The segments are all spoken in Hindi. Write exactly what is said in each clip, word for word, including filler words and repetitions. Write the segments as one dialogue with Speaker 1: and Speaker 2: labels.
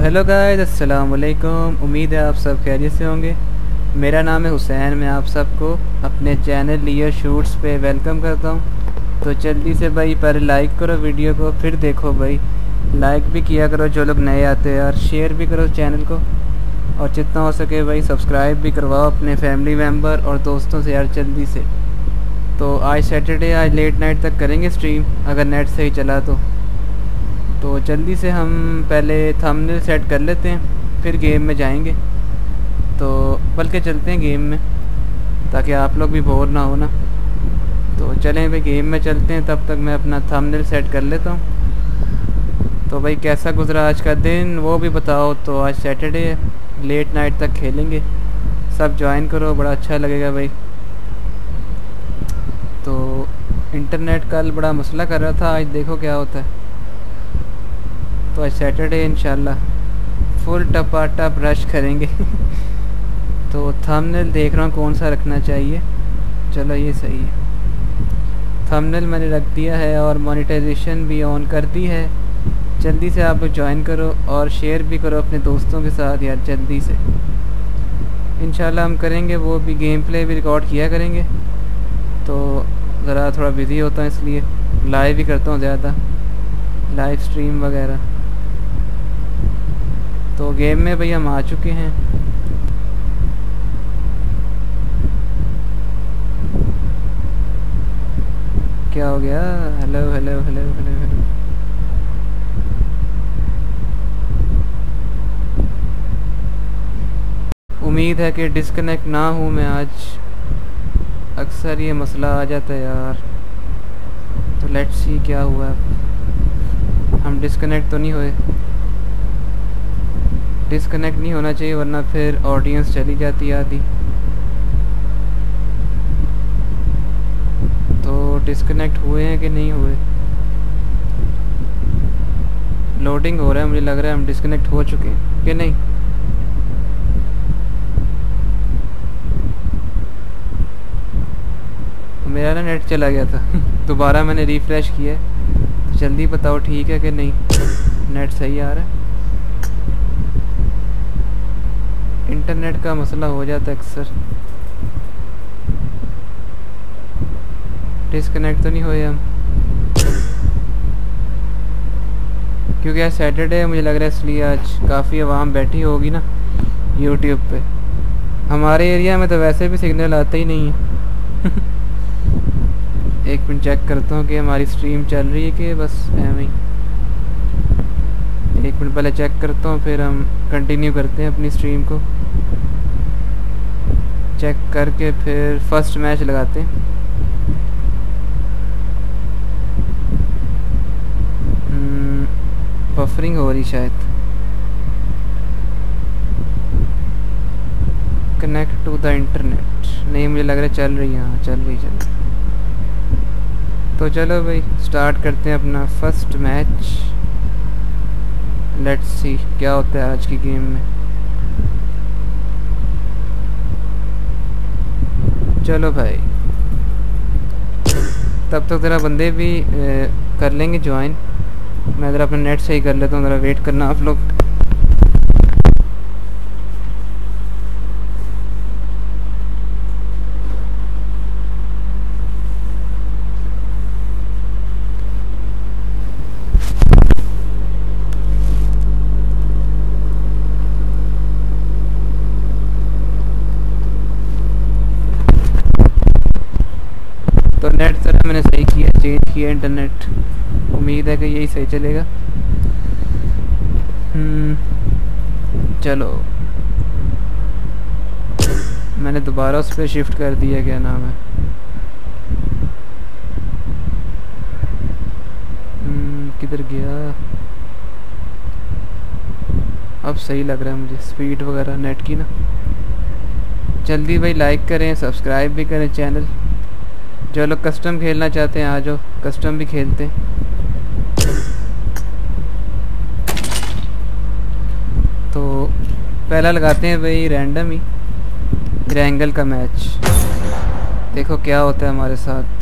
Speaker 1: हेलो गाइस, अस्सलाम वालेकुम। उम्मीद है आप सब खैरियत से होंगे। मेरा नाम है हुसैन। मैं आप सबको अपने चैनल लियो शूट्स पे वेलकम करता हूँ। तो जल्दी से भाई पहले लाइक करो वीडियो को, फिर देखो भाई लाइक भी किया करो जो लोग नए आते हैं, और शेयर भी करो चैनल को, और जितना हो सके भाई सब्सक्राइब भी करवाओ अपने फैमिली मेम्बर और दोस्तों से यार जल्दी से। तो आज सैटरडे, आज लेट नाइट तक करेंगे स्ट्रीम अगर नेट सही चला तो तो जल्दी से हम पहले थंबनेल सेट कर लेते हैं, फिर गेम में जाएंगे। तो बल्कि चलते हैं गेम में ताकि आप लोग भी बोर ना हो ना। तो चलें भाई गेम में चलते हैं, तब तक मैं अपना थंबनेल सेट कर लेता हूँ। तो भाई कैसा गुजरा आज का दिन वो भी बताओ। तो आज सैटरडे है, लेट नाइट तक खेलेंगे, सब ज्वाइन करो, बड़ा अच्छा लगेगा भाई। तो इंटरनेट कल बड़ा मसला कर रहा था, आज देखो क्या होता है। तो आज सैटरडे इंशाल्लाह फुल टपा टप रश करेंगे। तो थंबनेल देख रहा हूँ कौन सा रखना चाहिए। चलो ये सही है, थंबनेल मैंने रख दिया है और मोनेटाइजेशन भी ऑन कर दी है। जल्दी से आप लोग ज्वाइन करो और शेयर भी करो अपने दोस्तों के साथ यार जल्दी से। इंशाल्लाह हम करेंगे, वो भी गेम प्ले भी रिकॉर्ड किया करेंगे। तो ज़रा थोड़ा बिज़ी होता है इसलिए लाइव भी करता हूँ ज़्यादा, लाइव स्ट्रीम वगैरह। तो गेम में भाई हम आ चुके हैं। क्या हो गया? Hello hello hello hello hello. उम्मीद है कि डिस्कनेक्ट ना हूँ मैं आज, अक्सर ये मसला आ जाता है यार। तो लेट्स सी क्या हुआ। हम डिस्कनेक्ट तो नहीं हुए, डिस्कनेक्ट नहीं होना चाहिए वरना फिर ऑडियंस चली जाती है आधी। तो डिस्कनेक्ट हुए हैं कि नहीं हुए? लोडिंग हो रहा है, मुझे लग रहा है हम डिस्कनेक्ट हो चुके हैं कि नहीं। मेरा ना नेट चला गया था। दोबारा मैंने रिफ्रेश किया है। तो जल्दी बताओ ठीक है कि नहीं, नेट सही आ रहा है। इंटरनेट का मसला हो जाता है अक्सर। डिस्कनेक्ट तो नहीं हुए हम, क्योंकि आज सैटरडे है मुझे लग रहा है, इसलिए आज काफ़ी आवाम बैठी होगी ना यूट्यूब पे। हमारे एरिया में तो वैसे भी सिग्नल आता ही नहीं है। एक मिनट चेक करता हूँ कि हमारी स्ट्रीम चल रही है कि बस ऐਵੇਂ ही। एक मिनट पहले चेक करता हूँ, फिर हम कंटिन्यू करते हैं अपनी स्ट्रीम को। चेक करके फिर फर्स्ट मैच लगाते हैं। बफरिंग हो रही शायद। कनेक्ट टू द इंटरनेट, नहीं मुझे लग रहा है चल रही है। हाँ चल रही चल रही। तो चलो भाई स्टार्ट करते हैं अपना फर्स्ट मैच। लेट्स सी क्या होता है आज की गेम में। चलो भाई तब तक ज़रा बंदे भी ए, कर लेंगे ज्वाइन। मैं ज़रा अपना नेट सही कर लेता हूँ, ज़रा वेट करना आप लोग। तो नेट सर मैंने सही किया, चेंज किया इंटरनेट। उम्मीद है कि यही सही चलेगा। चलो मैंने दोबारा उस पर शिफ्ट कर दिया, क्या नाम है, किधर गया। अब सही लग रहा है मुझे स्पीड वगैरह नेट की ना। जल्दी भाई लाइक करें, सब्सक्राइब भी करें चैनल। जो लोग कस्टम खेलना चाहते हैं आ जाओ, कस्टम भी खेलते हैं। तो पहला लगाते हैं भाई रैंडम ही ग्रैंगल का मैच, देखो क्या होता है हमारे साथ।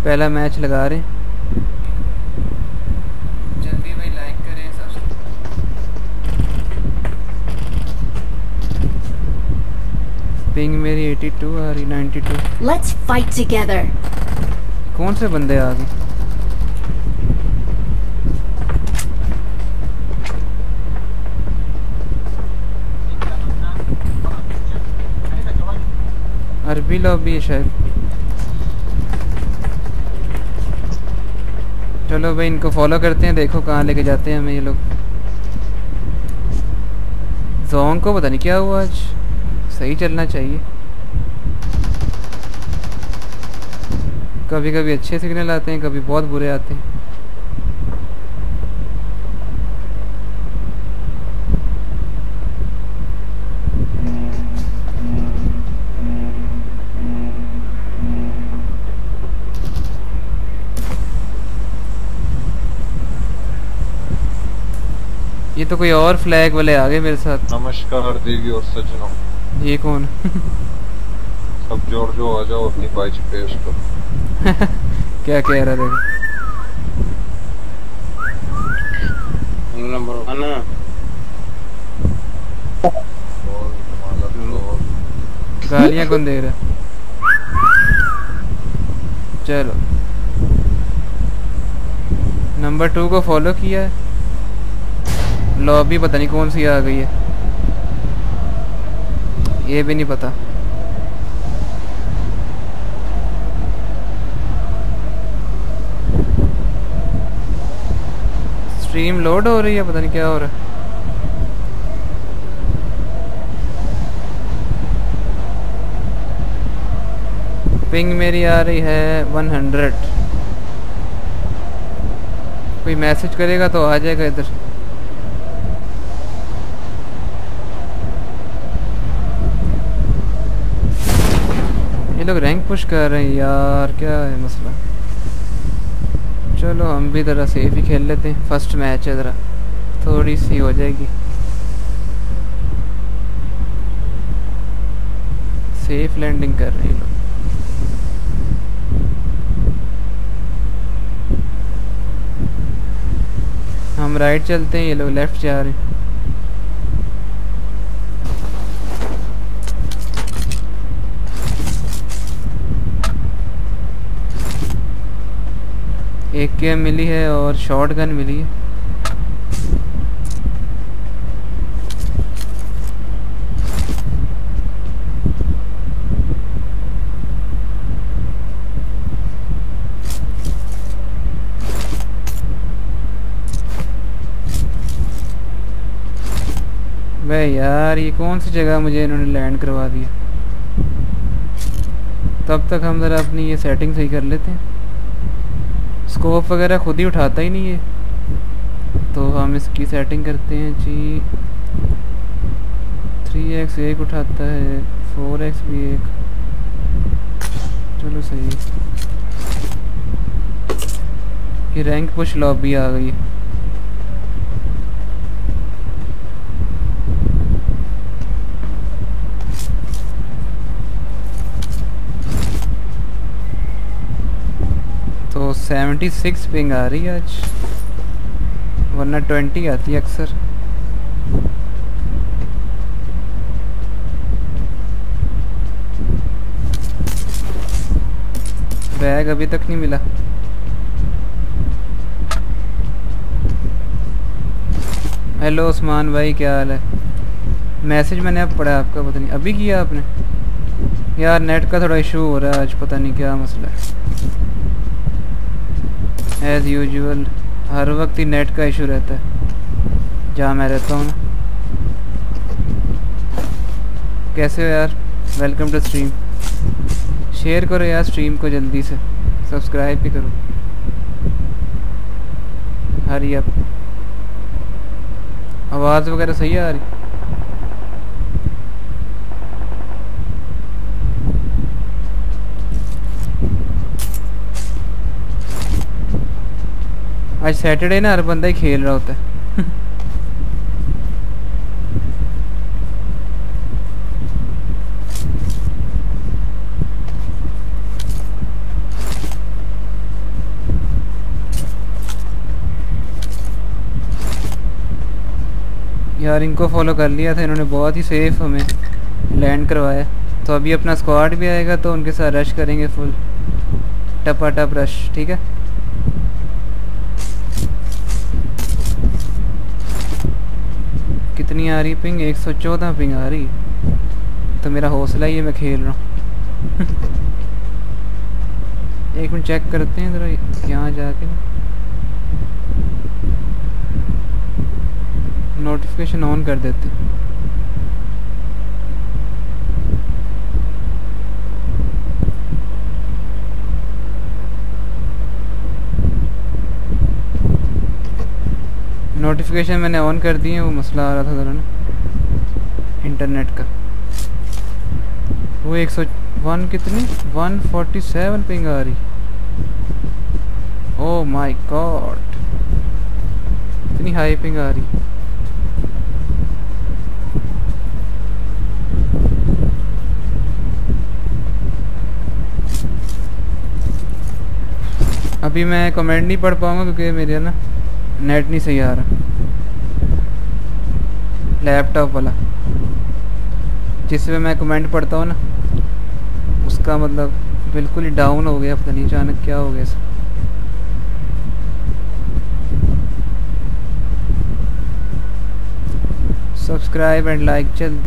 Speaker 1: पहला मैच लगा रहे हैं। जल्दी भाई लाइक करें सब्सक्राइब। पिंग मेरी बयासी आ रही, बानवे।
Speaker 2: Let's fight together.
Speaker 1: कौन से बंदे आ गए? अरबी लॉबी है शायद। चलो भाई इनको फॉलो करते हैं, देखो कहाँ लेके जाते हैं हमें ये लोग। जोंग को पता नहीं क्या हुआ आज, सही चलना चाहिए। कभी कभी अच्छे सिग्नल आते हैं, कभी बहुत बुरे आते हैं। ये तो कोई और फ्लैग वाले आ गए मेरे साथ।
Speaker 3: नमस्कार देवी और सज्जनों।
Speaker 1: ये कौन?
Speaker 3: सब जोड़ जो आ जाओ अपनी बाइच पेश करो।
Speaker 1: क्या कह रहा देखो।
Speaker 4: नंबर वन
Speaker 1: गालियां कौन दे रहा? चलो नंबर टू को फॉलो किया है। लॉबी पता नहीं कौन सी आ गई है, ये भी नहीं पता। स्ट्रीम लोड हो रही है, पता नहीं क्या हो रहा है। पिंग मेरी आ रही है सौ। कोई मैसेज करेगा तो आ जाएगा इधर। ये लोग रैंक पुश कर रहे हैं यार, क्या है मसला। चलो हम भी ज़रा सेफ ही खेल लेते हैं। फर्स्ट मैच है, ज़रा थोड़ी सी हो जाएगी। सेफ लैंडिंग कर रहे हैं लोग। हम राइट चलते हैं, ये लोग लेफ्ट जा रहे हैं। एक के मिली है और शॉट गन मिली है। वे यार ये कौन सी जगह मुझे इन्होंने लैंड करवा दिया। तब तक हम ज़रा अपनी ये सेटिंग सही कर लेते हैं। स्कोप वगैरह खुद ही उठाता ही नहीं है, तो हम इसकी सेटिंग करते हैं जी। थ्री एक्स एक उठाता है, फोर एक्स भी एक। चलो सही है। ये रैंक पुश लॉबी आ गई है। तो छिहत्तर पिंग आ रही है आज, वरना बीस आती है अक्सर। बैग अभी तक नहीं मिला। हेलो उस्मान भाई, क्या हाल है? मैसेज मैंने अब पढ़ा आपका, पता नहीं अभी किया आपने। यार नेट का थोड़ा इशू हो रहा है आज, पता नहीं क्या मसला है। एज़ यूजुअल हर वक्त ही नेट का इशू रहता है जहाँ मैं रहता हूँ ना। कैसे हो यार? Welcome to stream. शेयर करो यार स्ट्रीम को जल्दी से, सब्सक्राइब भी करो। Hurry up. आवाज़ वगैरह सही आ रही? आज सैटरडे ना, हर बंदा ही खेल रहा होता है। यार इनको फॉलो कर लिया था इन्होंने, बहुत ही सेफ हमें लैंड करवाया। तो अभी अपना स्क्वाड भी आएगा तो उनके साथ रश करेंगे फुल टपा टप रश, ठीक है। कितनी आ रही पिंग? एक सौ चौदह पिंग आ रही। तो मेरा हौसला ही है, मैं खेल रहा हूँ। एक मिनट चेक करते हैं ज़रा यहाँ जाके, नोटिफिकेशन ऑन कर देते हैं। नोटिफिकेशन मैंने ऑन कर दिए, वो मसला आ रहा था ज़रा ना इंटरनेट का। वो एक सौ वन कितनी वन फोर्टी सेवन पिंग आ रही। ओह माय गॉड, इतनी हाई पिंग आ रही। अभी मैं कमेंट नहीं पढ़ पाऊंगा क्योंकि मेरे ना नेट नहीं सही आ रहा, लैपटॉप वाला जिस पे मैं कमेंट पढ़ता हूँ ना उसका मतलब बिल्कुल ही डाउन हो गया, पता नहीं अचानक क्या हो गया। सब्सक्राइब एंड लाइक जल्दी।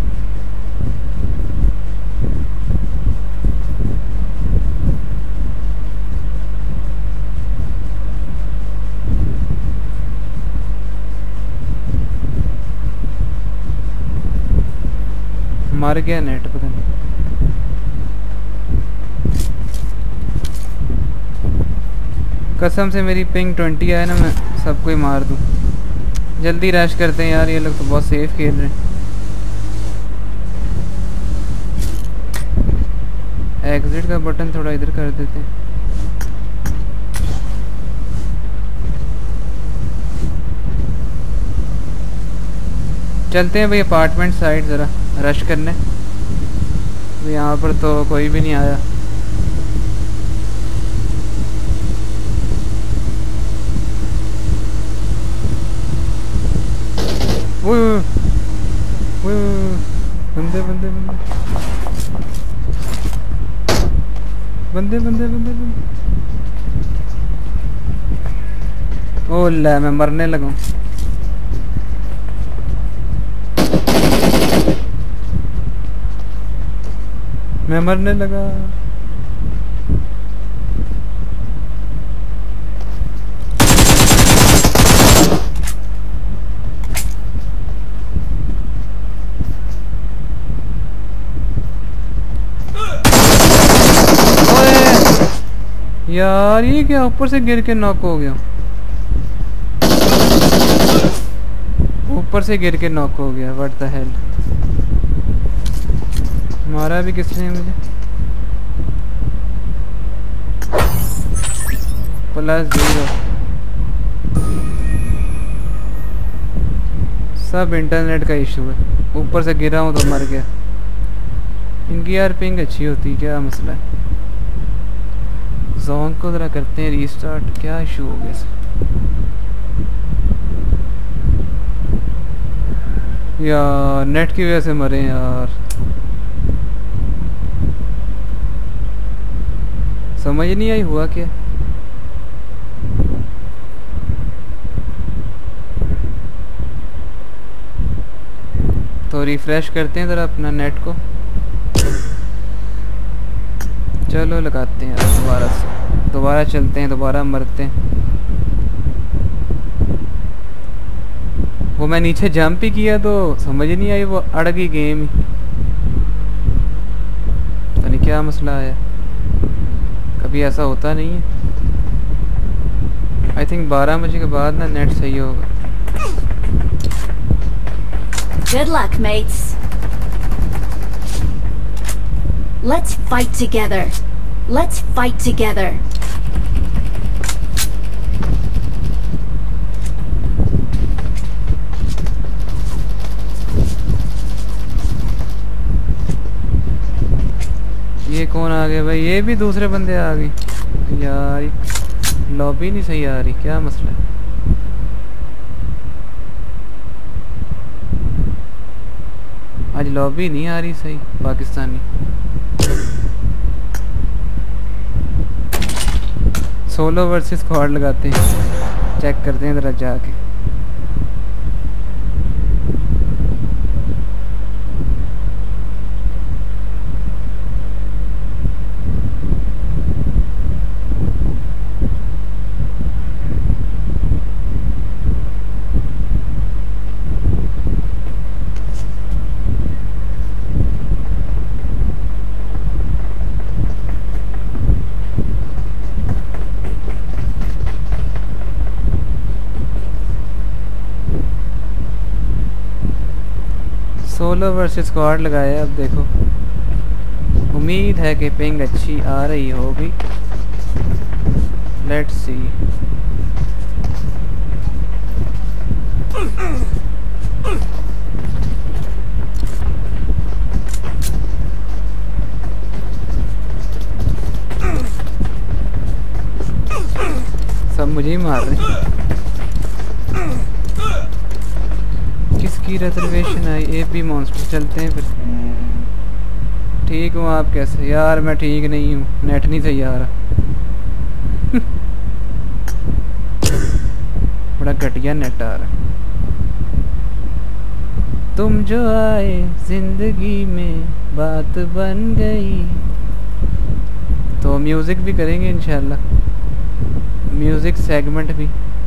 Speaker 1: मर गया नेट, पता नहीं। कसम से मेरी पिंग ट्वेंटी आए ना, मैं सबको ही मार दूं। जल्दी रश करते हैं यार, ये लोग तो बहुत सेफ खेल रहे हैं। एग्जिट का बटन थोड़ा इधर कर देते हैं। चलते हैं भाई अपार्टमेंट साइड ज़रा रश करने। यहाँ पर तो कोई भी नहीं आया। वो बंदे बंदे बंदे बंदे बंदे बंदे बंदे। ओ ले, मैं मरने लगा। मैं मरने लगा। यार ये क्या, ऊपर से गिर के नॉक हो गया। ऊपर से गिर के नॉक हो गया। What the hell. मारा भी किसने मुझे? Plus zero. सब इंटरनेट का इशू है। ऊपर से गिरा हूँ तो मर गया। इनकी यार पिंग अच्छी होती, क्या मसला है? जोन को ज़रा करते हैं रीस्टार्ट। क्या इशू हो गया? यार नेट की वजह से मरे यार। समझ नहीं आई हुआ क्या। तो रिफ्रेश करते हैं ज़रा अपना नेट को। चलो लगाते हैं दोबारा से, दोबारा चलते हैं, दोबारा मरते हैं। वो मैं नीचे जंप ही किया तो समझ नहीं आई, वो अड़ गई गेम ही। पता नहीं क्या मसला आया, कभी ऐसा होता नहीं है। आई थिंक बारह बजे के बाद ना नेट सही होगा।
Speaker 2: Good luck, mates. Let's fight together. Let's fight together.
Speaker 1: ये कौन आ गया भाई? ये भी दूसरे बंदे आ गए यार। लॉबी नहीं सही आ रही, क्या मसला है? आज लॉबी नहीं आ रही सही पाकिस्तानी। सोलो वर्सेस स्क्वाड लगाते हैं, चेक करते हैं ज़रा जाके। सोलो वर्सेस स्क्वाड लगाया। अब देखो, उम्मीद है कि पिंग अच्छी आ रही होगी। Let's see. सब मुझे ही मार रहे हैं। किसकी रिजर्वेशन आई? A B monster. चलते हैं फिर। ठीक हूँ, आप कैसे? यार मैं ठीक नहीं हूँ, नेट नहीं सही आ रहा। बड़ा घटिया नेट आ रहा। तुम जो आए जिंदगी में बात बन गई। तो म्यूज़िक भी करेंगे इंशाल्लाह, म्यूज़िक सेगमेंट भी।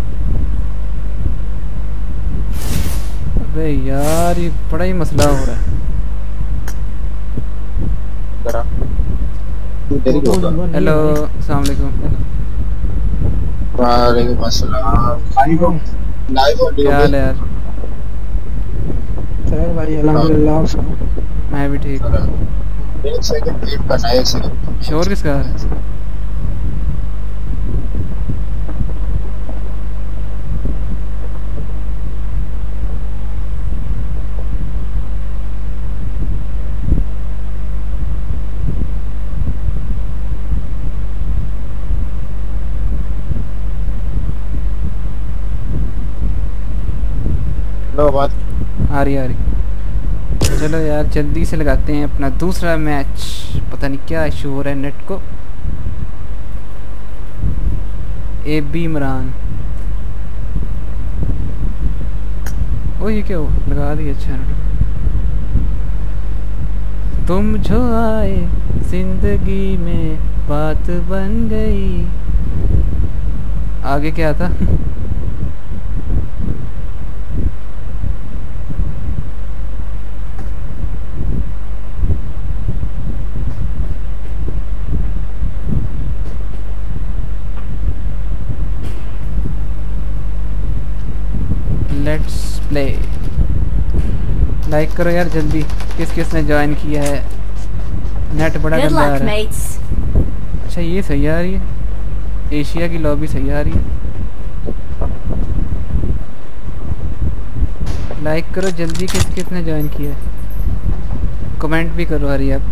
Speaker 1: अबे यार ये बड़ा ही मसला हो रहा है। हेलो, अस्सलाम वालेकुम।
Speaker 4: वालेकुम अस्सलाम।
Speaker 1: क्या हाल है यार?
Speaker 4: सर भाई अल्हम्दुलिल्लाह।
Speaker 1: मैं भी ठीक।
Speaker 4: एक सेकंड वेट करना है, एक सेकंड।
Speaker 1: शोर किसका आ रहा है?
Speaker 4: लो बात
Speaker 1: आ रही आ रही। चलो यार जल्दी से लगाते हैं अपना दूसरा मैच। पता नहीं क्या इशू हो रहा है नेट को। A B Imran. ओ ये क्या हुआ? लगा दिया। अच्छा, तुम जो आए जिंदगी में बात बन गई। आगे क्या था? Let's play. लाइक करो यार जल्दी। किस किस ने ज्वाइन किया है? नेट बड़ा
Speaker 2: Good
Speaker 1: गंदा आ
Speaker 2: luck,
Speaker 1: रहा है।
Speaker 2: mates.
Speaker 1: अच्छा ये सही आ रही है। एशिया की लॉबी सही आ रही है। लाइक करो जल्दी। किस किस ने ज्वाइन किया है? कमेंट भी करो हरी आप।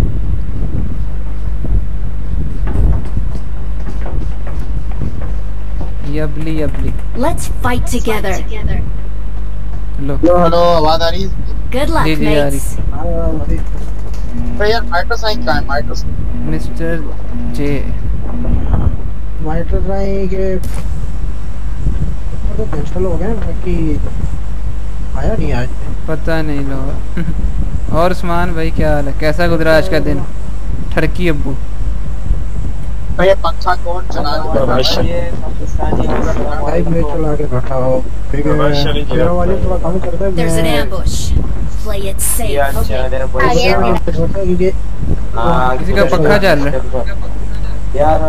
Speaker 1: यबली यबली।
Speaker 2: Let's fight together.
Speaker 1: लो
Speaker 4: हेलो, आवाज आ रही है?
Speaker 2: Good luck,
Speaker 1: जी, जी, आ रही।
Speaker 2: mates.
Speaker 4: तो यार माइक्रोसाइन कहाँ है? माइक्रोसाइन
Speaker 1: मिस्टर जे।
Speaker 5: माइक्रोसाइन के तो कैंसिल हो गया बाकी आया नहीं आज।
Speaker 1: पता नहीं लो। और उस्मान भाई क्या हाल है? कैसा गुजरा आज का दिन? ठरकी अब्बू।
Speaker 4: भैया पंखा कौन चला रहा है?
Speaker 5: लाइव में चला के बैठा हो। ठीक है, मेरा वाले थोड़ा काम करता है।
Speaker 2: There's an ambush. Play it safe.
Speaker 1: किसी का पक्का चल रहा है
Speaker 4: यार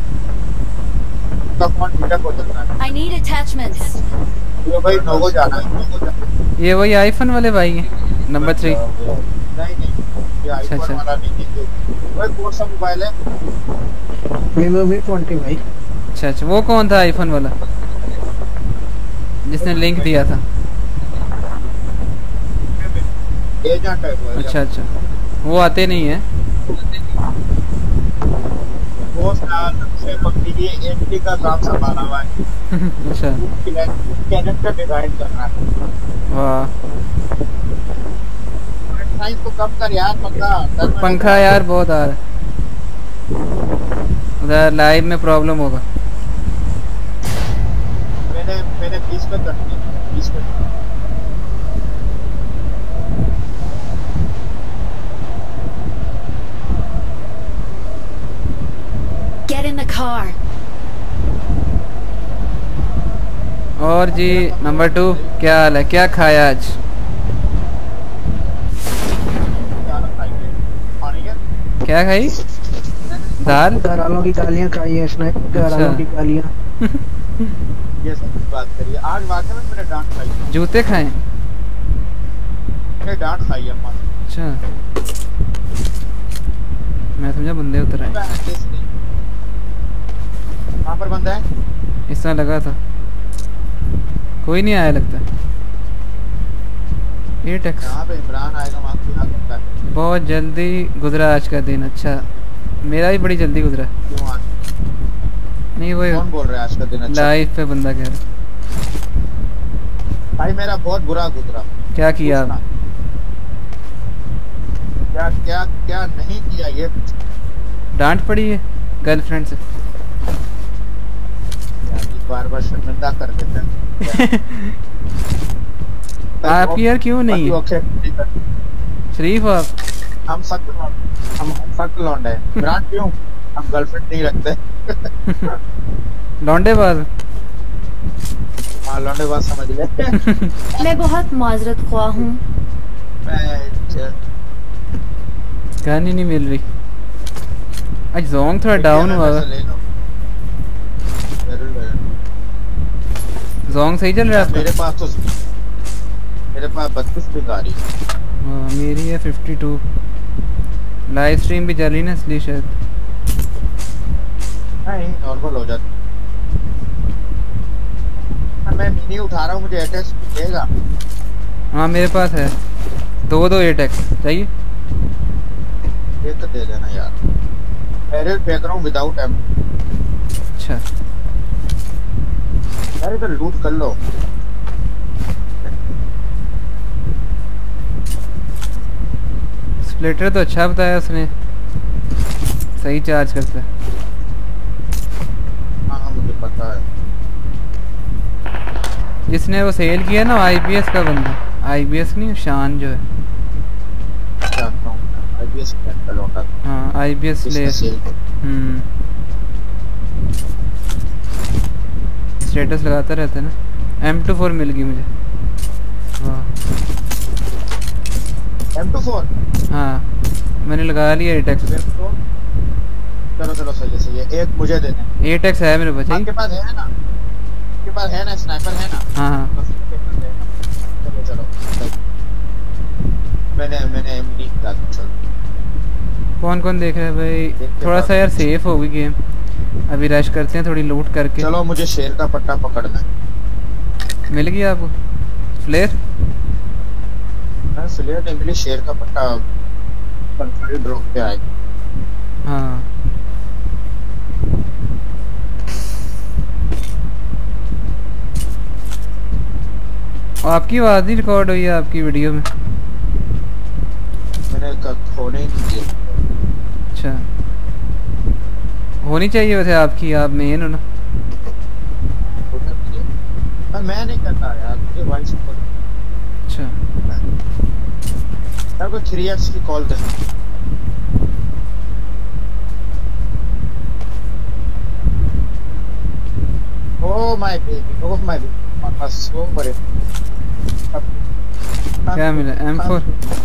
Speaker 4: का फोन मीटर को चल रहा है।
Speaker 2: I need attachments.
Speaker 4: ये भाई नोगो जाना है, नोगो जाना है।
Speaker 1: ये वही आईफोन वाले भाई हैं नंबर थ्री।
Speaker 4: नहीं नहीं, ये
Speaker 1: अच्छा,
Speaker 4: आईफोन
Speaker 1: अच्छा।
Speaker 4: वाला नहीं है। भाई कौन सा मोबाइल है?
Speaker 5: वीवो वी ट्वेंटी भाई।
Speaker 1: अच्छा अच्छा, वो कौन था आईफोन वाला जिसने लिंक दिया था?
Speaker 4: एजेंट है वो।
Speaker 1: अच्छा अच्छा, वो आते नहीं है।
Speaker 4: वो साल से पकड़ी एंटी का काम संभाला हुआ है।
Speaker 1: अच्छा
Speaker 4: कैरेक्टर डिजाइन करना है।
Speaker 1: वाह।
Speaker 4: साइज को कम कर यार पंखा।
Speaker 1: पंखा यार बहुत आ रहा है उधर, लाइव में प्रॉब्लम होगा।
Speaker 4: मैंने मैंने बीस पे कर दिया, बीस पे।
Speaker 2: Get in the car.
Speaker 1: और जी नंबर टू, क्या हाल है, क्या खाया आज? क्या खाई? दाल?
Speaker 5: घरवालों की गालियाँ खाई है इसने, घरवालों की गालियाँ।
Speaker 4: ये सब बात करिए। आज वाकई में मैंने डांट खाई।
Speaker 1: जूते खाए?
Speaker 4: मैंने डांट खाई है।
Speaker 1: अच्छा, मैं समझा बंदे उतर आए।
Speaker 4: कहाँ पर बंदा है?
Speaker 1: इस तरह लगा था, कोई नहीं आया लगता। ये टैक्स
Speaker 4: यहाँ पे इमरान आएगा, वहाँ पे आ सकता है।
Speaker 1: बहुत जल्दी गुजरा आज का दिन। अच्छा, मेरा भी बड़ी जल्दी गुजरा।
Speaker 4: क्यों आज?
Speaker 1: नहीं वो
Speaker 4: कौन बोल रहा है आज का दिन अच्छा?
Speaker 1: लाइव पे बंदा कह रहा।
Speaker 4: भाई मेरा बहुत बुरा गुजरा।
Speaker 1: क्या किया आप?
Speaker 4: क्या क्या क्या नहीं किया ये?
Speaker 1: डांट पड़ी है गर्लफ्रेंड से।
Speaker 4: बार बार शर्मिंदा कर देते हैं।
Speaker 1: आपकी यार क्यों नहीं है? शरीफ आप?
Speaker 4: हम सख्त हम सख्त लौंडे हैं। ब्रांड क्यों? हम गर्लफ्रेंड नहीं रखते।
Speaker 1: लौंडेबाज?
Speaker 4: हाँ लौंडेबाज समझ ले।
Speaker 2: मैं बहुत माजरत ख्वाह हूँ।
Speaker 1: गानी नहीं मिल रही। आज जोंग थोड़ा डाउन हुआ है। जोंग सही चल रहा है?
Speaker 4: मेरे पास तो मेरे पास बत्तीस पिंग आ रही है।
Speaker 1: हाँ मेरी है फिफ्टी टू। लाइव स्ट्रीम भी चल रही ना इसलिए शायद।
Speaker 4: नहीं नॉर्मल हो जाती। मैं मिनी उठा रहा हूँ, मुझे एटेक्स देगा?
Speaker 1: हाँ मेरे पास है दो दो एटेक्स चाहिए।
Speaker 4: एक तो दे देना यार। एरियल फेंक रहा हूँ विदाउट एम।
Speaker 1: अच्छा
Speaker 4: यार इधर लूट कर लो।
Speaker 1: स्प्लिटर तो अच्छा बताया उसने, सही चार्ज करता है।
Speaker 4: हाँ मुझे पता है।
Speaker 1: जिसने वो सेल किया ना आईबीएस का बंदा, आईबीएस नहीं शान जो है।
Speaker 4: जानता हूँ आईबीएस का लौटा।
Speaker 1: हाँ आईबीएस ले। हम्म स्टेटस लगाता रहता है ना। एम टू फोर मिल गई मुझे। वाह
Speaker 4: एम टू फोर?
Speaker 1: हाँ मैंने लगा लिया एटेक्स।
Speaker 4: चलो चलो सही है सही है। एक मुझे दे दें।
Speaker 1: एटेक्स है मेरे पास।
Speaker 4: आपके पास है ना? आपके पास है ना? स्नाइपर है ना?
Speaker 1: हाँ हाँ
Speaker 4: चलो चलो मैंने मैंने एम डी निकाला। चलो
Speaker 1: कौन कौन देख रहा है भाई? थोड़ा सा यार सेफ होगी गेम, अभी रश करते हैं थोड़ी लूट करके।
Speaker 4: चलो मुझे शेर का पट्टा पकड़ना है।
Speaker 1: मिल गया आपको फ्लेयर?
Speaker 4: हाँ फ्लेयर नहीं मिली, शेर का पट्टा कंट्री ड्रॉप पे आए।
Speaker 1: हाँ आपकी आवाज़ नहीं रिकॉर्ड हुई है आपकी वीडियो में।
Speaker 4: मैंने होने ही नहीं दिया।
Speaker 1: अच्छा होनी चाहिए वैसे आपकी, आप मेन हो ना।
Speaker 4: मैं नहीं करता यार, मुझे वॉइस पर।
Speaker 1: अच्छा
Speaker 4: यार को थ्री एक्स की कॉल दे। Oh my baby, oh my baby, my सो बड़े।
Speaker 1: क्या मिला? M four?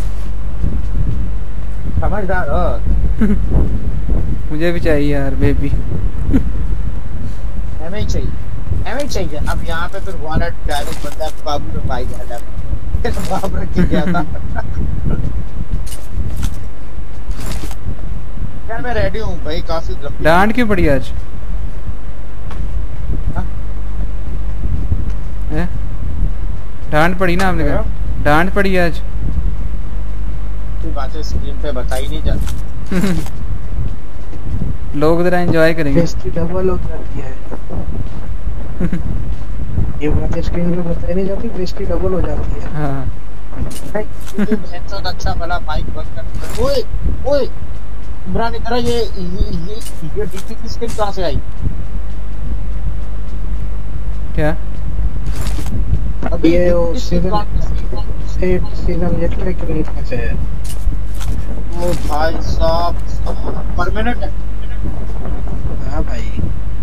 Speaker 4: समझदार हो।
Speaker 1: मुझे भी चाहिए यार बेबी।
Speaker 4: हमें ही चाहिए, हमें ही चाहिए। अब यहाँ पे फिर वॉलेट डायरेक्ट बंदा बाबू में पाई गया है, बाप रख के गया था। यार मैं रेडी हूँ भाई, काफी
Speaker 1: डांट क्यों पड़ी आज? डांट पड़ी ना आपने कहा? डांट पड़ी आज।
Speaker 4: बातें स्क्रीन पे बताई नहीं जाती।
Speaker 1: लोग जरा एंजॉय करेंगे।
Speaker 5: बेइज्जती डबल हो जाती है। ये बातें स्क्रीन पे बताई नहीं जाती, बेइज्जती डबल हो जाती है।
Speaker 1: हाँ
Speaker 4: तू बहनचोद अच्छा भला माइक बंद कर। ओए ओए इमरान इधर ये ये ये ये डीपी की स्किन कहां से आई?
Speaker 1: क्या
Speaker 4: अभी
Speaker 5: ये वो
Speaker 4: DP skin
Speaker 5: सीजन
Speaker 4: कौन सी?
Speaker 5: एट सीजन एट में क्लिक में से है।
Speaker 4: ओ भाई साहब परमानेंट है।
Speaker 5: हाँ भाई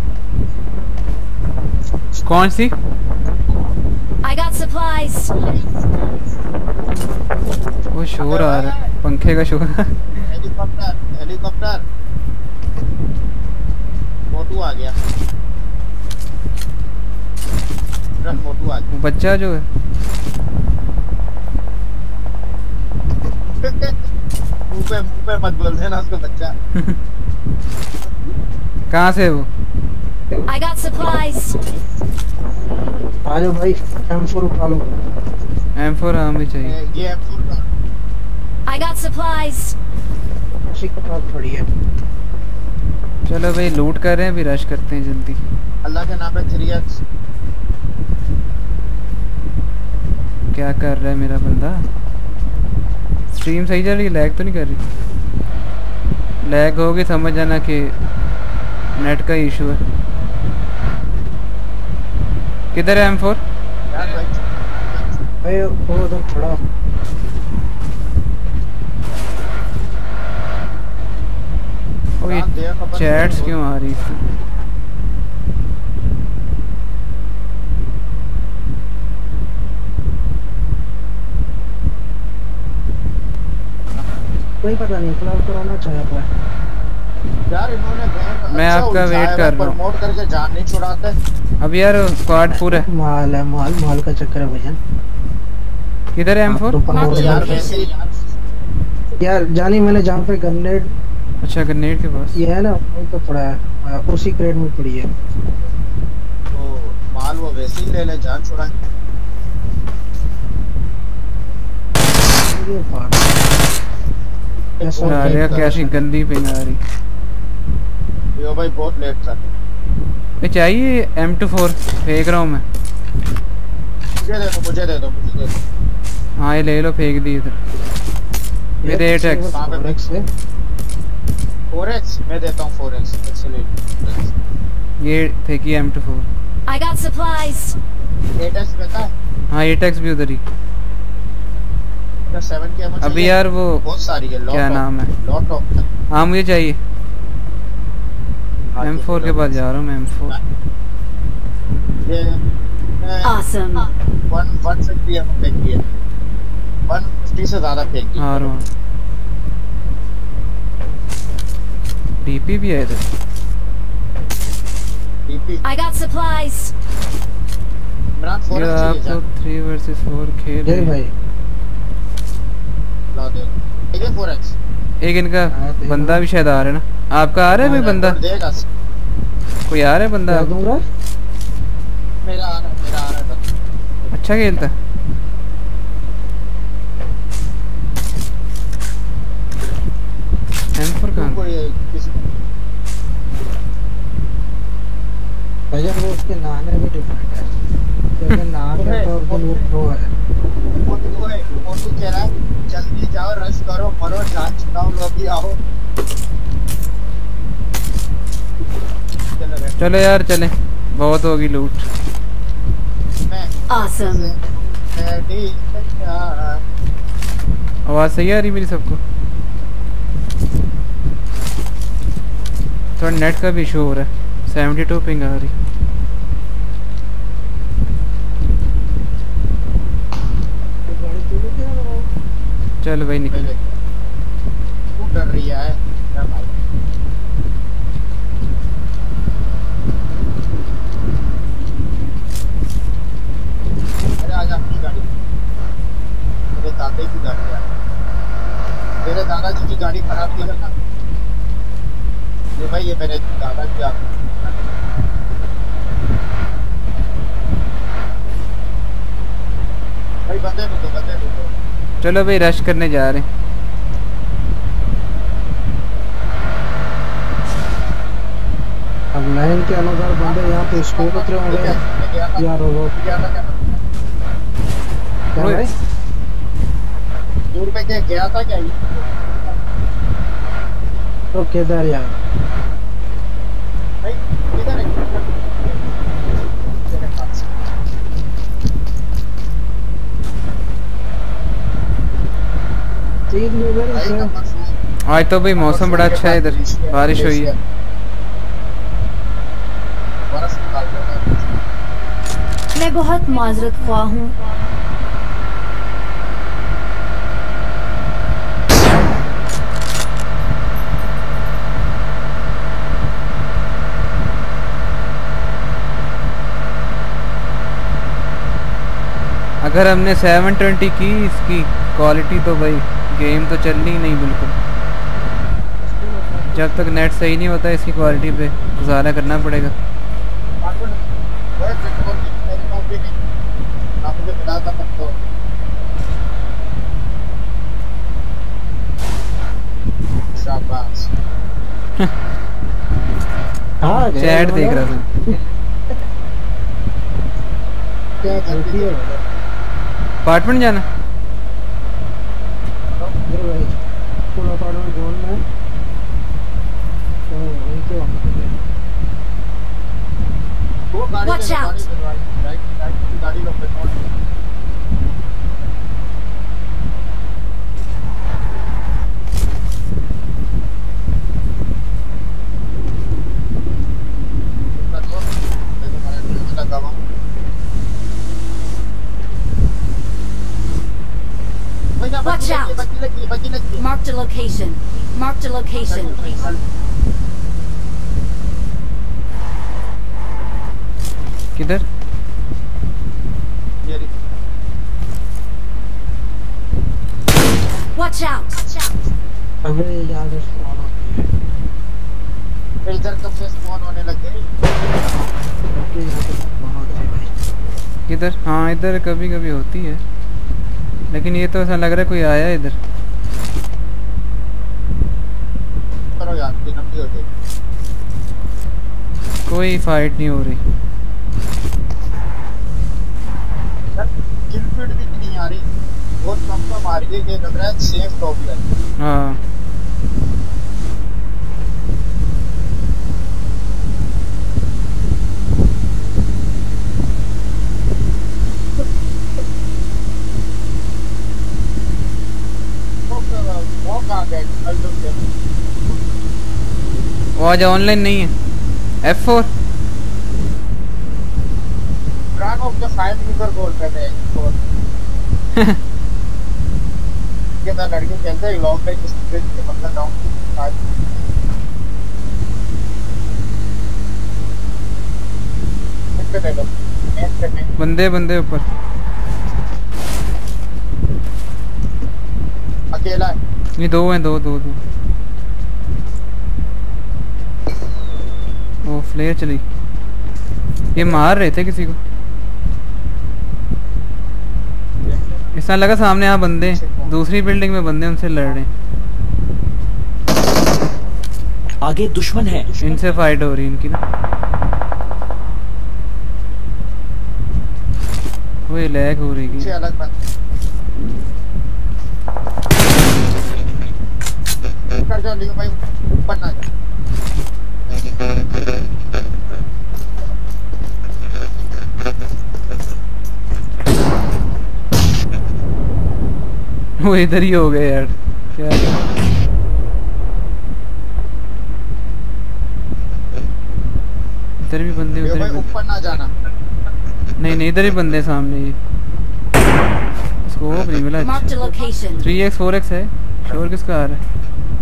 Speaker 1: कौन सी?
Speaker 2: I got supplies.
Speaker 1: वो शोर आ रहा है, पंखे का शोर।
Speaker 4: हेलीकॉप्टर हेलीकॉप्टर मोटू आ गया। रन मोटू आ
Speaker 1: वो बच्चा जो है
Speaker 4: गया। मुंह पे मुंह पे मत बोल देना उसको बच्चा।
Speaker 1: कहाँ से है वो?
Speaker 2: I got supplies.
Speaker 5: आ जाओ भाई एम फोर उठा लो।
Speaker 1: एम फोर हमें चाहिए।
Speaker 4: ये एम फोर का
Speaker 2: I got supplies.
Speaker 5: उसी के पास पड़ी है।
Speaker 1: चलो भाई लूट कर रहे हैं, अभी रश करते हैं जल्दी।
Speaker 4: अल्लाह के नाम पे थ्री एक्स।
Speaker 1: क्या कर रहा है मेरा बंदा? स्ट्रीम सही चल रही है, लैग तो नहीं कर रही? लैग होगी समझ जाना कि नेट का इशू है। किधर है एम फोर?
Speaker 4: यार भाई
Speaker 5: भाई वो उधर खड़ा।
Speaker 1: ओ ये
Speaker 4: ध्यान दे, खबर
Speaker 1: चैट्स
Speaker 4: नहीं
Speaker 1: क्यों आ रही है?
Speaker 5: कोई पता नहीं फिलहाल तो रहना चाहता है।
Speaker 4: यार इन्होंने बहन
Speaker 1: मैं
Speaker 4: अच्छा
Speaker 1: आपका
Speaker 4: उलझाया
Speaker 1: वेट
Speaker 4: है,
Speaker 1: कर रहा हूँ।
Speaker 4: प्रमोट करके जान नहीं छुड़ाते।
Speaker 1: अब यार स्क्वाड पूरा है।
Speaker 5: माल है माल माल का चक्कर है भैया।
Speaker 1: किधर है एम फोर?
Speaker 5: तो प्रमोट
Speaker 4: यार
Speaker 5: कर-
Speaker 4: वैसे ही
Speaker 5: यार जानी मैंने जहाँ पे गन्नेड
Speaker 1: अच्छा ग्रेनेड के पास।
Speaker 5: ये है ना वहीं पे पड़ा है। आ, उसी क्रेट में पड़ी है।
Speaker 4: तो माल वो वैसे ही ले ले जान छुड़ाए।
Speaker 5: ये बात ऐसा
Speaker 1: आ
Speaker 5: नहीं
Speaker 1: रहा
Speaker 5: था।
Speaker 1: कैसी गंदी पिंग आ रही।
Speaker 4: यो भाई बहुत लेट था।
Speaker 1: ये चाहिए एम टू फोर फेंक रहा हूँ मैं।
Speaker 4: मुझे दे दो मुझे दे दो मुझे दे दो।
Speaker 1: हाँ ये ले लो, फेंक दी इधर। मेरे एट एक्स।
Speaker 4: कहाँ पे
Speaker 5: फोर एक्स है।
Speaker 4: फोर एक्स मैं देता हूँ फोर एक्स इससे ले लो।
Speaker 1: ये फेंकी M two four.
Speaker 2: I got supplies.
Speaker 4: Eight X देता है
Speaker 1: हाँ एट एक्स भी उधर ही।
Speaker 4: क्या सेवन की एमो
Speaker 1: अभी
Speaker 4: चाहिए?
Speaker 1: यार वो
Speaker 4: बहुत सारी है।
Speaker 1: क्या नाम है?
Speaker 4: Lot of.
Speaker 1: हाँ मुझे चाहिए। एम फोर के पास जा रहा हूँ मैं। एम फोर
Speaker 4: ये
Speaker 2: Awesome.
Speaker 4: One one fifty ammo फेंक दिए। वन फिफ्टी से ज्यादा फेंक दिए।
Speaker 1: आ रहा हूँ। डीपी भी है इधर।
Speaker 4: DP
Speaker 2: I got supplies.
Speaker 4: Imran four
Speaker 1: ये
Speaker 4: एक्स
Speaker 1: आप
Speaker 4: चाहिए
Speaker 1: तो
Speaker 4: जान।
Speaker 1: थ्री वर्सेस फोर खेल
Speaker 5: जय
Speaker 1: रहे हैं।
Speaker 5: भाई
Speaker 4: ला दे ठीक है फोर एक्स।
Speaker 1: एक इनका
Speaker 5: हाँ, दे
Speaker 1: बंदा
Speaker 5: दो।
Speaker 1: भी शायद आ रहा है ना। आपका आ रहा है कोई बंदा?
Speaker 4: देगा
Speaker 1: कोई आ रहा है बंदा?
Speaker 5: क्या दूंगा?
Speaker 4: मेरा आ रहा है मेरा आ रहा है बस।
Speaker 1: अच्छा खेलता है। एम फोर कहाँ?
Speaker 4: कोई किसी
Speaker 5: भैया वो उसके नहाने में डिफरेंट है। क्योंकि नहाते हैं तो और दिन वो प्रो है।
Speaker 4: मोटू है मोटू कह रहा है जल्दी जाओ रश करो मरो जान छुड़ाओ लोग ही आओ। चलो रे
Speaker 1: चलो यार चले, बहुत होगी लूट।
Speaker 4: मैं
Speaker 2: Awesome.
Speaker 4: रेडी यार।
Speaker 1: आवाज़ सही आ रही मेरी सबको? थोड़ा नेट का भी इशू हो रहा है। सेवेंटी टू पिंग आ रही। चल भाई निकल।
Speaker 4: पहले तू डर रही है क्या भाई? अरे आजा अपनी गाड़ी। मेरे दादा की गाड़ी है। मेरे दादाजी की गाड़ी खराब थी ना। ये भाई ये मेरे दादा की आ भाई बंदे रुको बंदे रुको।
Speaker 1: चलो भाई रश करने जा रहे हैं।
Speaker 5: अब लाइन के अनुसार बंदे यहाँ पे स्कोर उतरे होंगे। यार वो
Speaker 4: क्या था क्या था?
Speaker 5: क्या
Speaker 1: ओए।
Speaker 5: भाई?
Speaker 4: दूर पे क्या गया था क्या ये?
Speaker 5: तो किधर यार
Speaker 4: भाई किधर है?
Speaker 5: तीन लेवल
Speaker 4: भाई
Speaker 5: से
Speaker 4: नंबर फोर
Speaker 1: आज तो भाई मौसम बड़ा अच्छा है इधर, बारिश हुई है।
Speaker 4: बरस निकाल दो।
Speaker 2: मैं बहुत माजरत ख्वाह हूँ।
Speaker 1: अगर हमने सेवन ट्वेंटी की इसकी क्वालिटी तो भाई गेम तो चलनी ही नहीं बिल्कुल। जब तक नेट सही नहीं होता इसकी क्वालिटी पे गुजारा करना पड़ेगा।
Speaker 4: शाबाश।
Speaker 5: हाँ
Speaker 1: चैट देख रहा था।
Speaker 5: क्या गलती है
Speaker 1: अपार्टमेंट जाना
Speaker 5: ये भाई पूरा अपार्टमेंट जोन में तो वहीं से वहाँ पे गए।
Speaker 4: वो गाड़ी
Speaker 2: Watch
Speaker 4: ले लो,
Speaker 2: out.
Speaker 4: गाड़ी ले लो, राइट राइट की गाड़ी लो पेट्रोल। इतना तो मैं तो मारे में लगा हुआ हूँ। भैया
Speaker 2: Watch
Speaker 4: बच्ची लगी,
Speaker 2: out.
Speaker 4: बच्ची लगी, बच्ची लगी।
Speaker 2: Marked a location. Marked a location.
Speaker 1: किधर?
Speaker 4: ये रही।
Speaker 2: Watch out.
Speaker 5: अबे यार इस वाला
Speaker 4: फिर इधर कब से स्पॉन होने लग गई?
Speaker 5: ओके यहाँ पे बहुत है भाई।
Speaker 1: किधर? हाँ इधर कभी कभी होती है, लेकिन ये तो ऐसा लग रहा है कोई आया है इधर।
Speaker 4: करो यार, तीन नंबर हो गई।
Speaker 1: कोई फाइट नहीं हो रही।
Speaker 4: यार किल फीड भी नहीं आ रही, बहुत कम कम आ रही है। ये लग रहा है सेफ टॉप है।
Speaker 1: हाँ
Speaker 4: वो कहाँ गए? अल्टो के
Speaker 1: वो आज ऑनलाइन नहीं है। F four
Speaker 4: brand of the five user गोल कर रहे हैं। और के साथ लड़के खेलते हैं लॉन्ग लाइन स्ट्रीट के मतलब डाउन आज कितने ले लो मैच करने।
Speaker 1: बंदे बंदे ऊपर।
Speaker 4: अकेला है।
Speaker 1: नहीं दो हैं, दो दो दो। वो फ्लेयर चली, ये मार रहे थे किसी को। ऐसा लगा सामने यहाँ बंदे, दूसरी बिल्डिंग में बंदे उनसे लड़ रहे हैं।
Speaker 6: आगे दुश्मन है।
Speaker 1: इनसे फाइट हो रही है इनकी ना। वो ये लैग हो रही
Speaker 4: पीछे
Speaker 1: है।
Speaker 4: अलग बंद कर जाओ लियो भाई, ऊपर ना जा।
Speaker 1: वो इधर ही हो गए यार, क्या इधर भी बंदे,
Speaker 4: लियो
Speaker 1: उधर
Speaker 4: भाई
Speaker 1: भी बंदे।
Speaker 4: ऊपर ना जाना।
Speaker 1: नहीं नहीं इधर ही बंदे सामने। ये स्कोप नहीं मिला।
Speaker 2: Marked a location.
Speaker 1: Three X four X है। शोर किसका आ रहा है?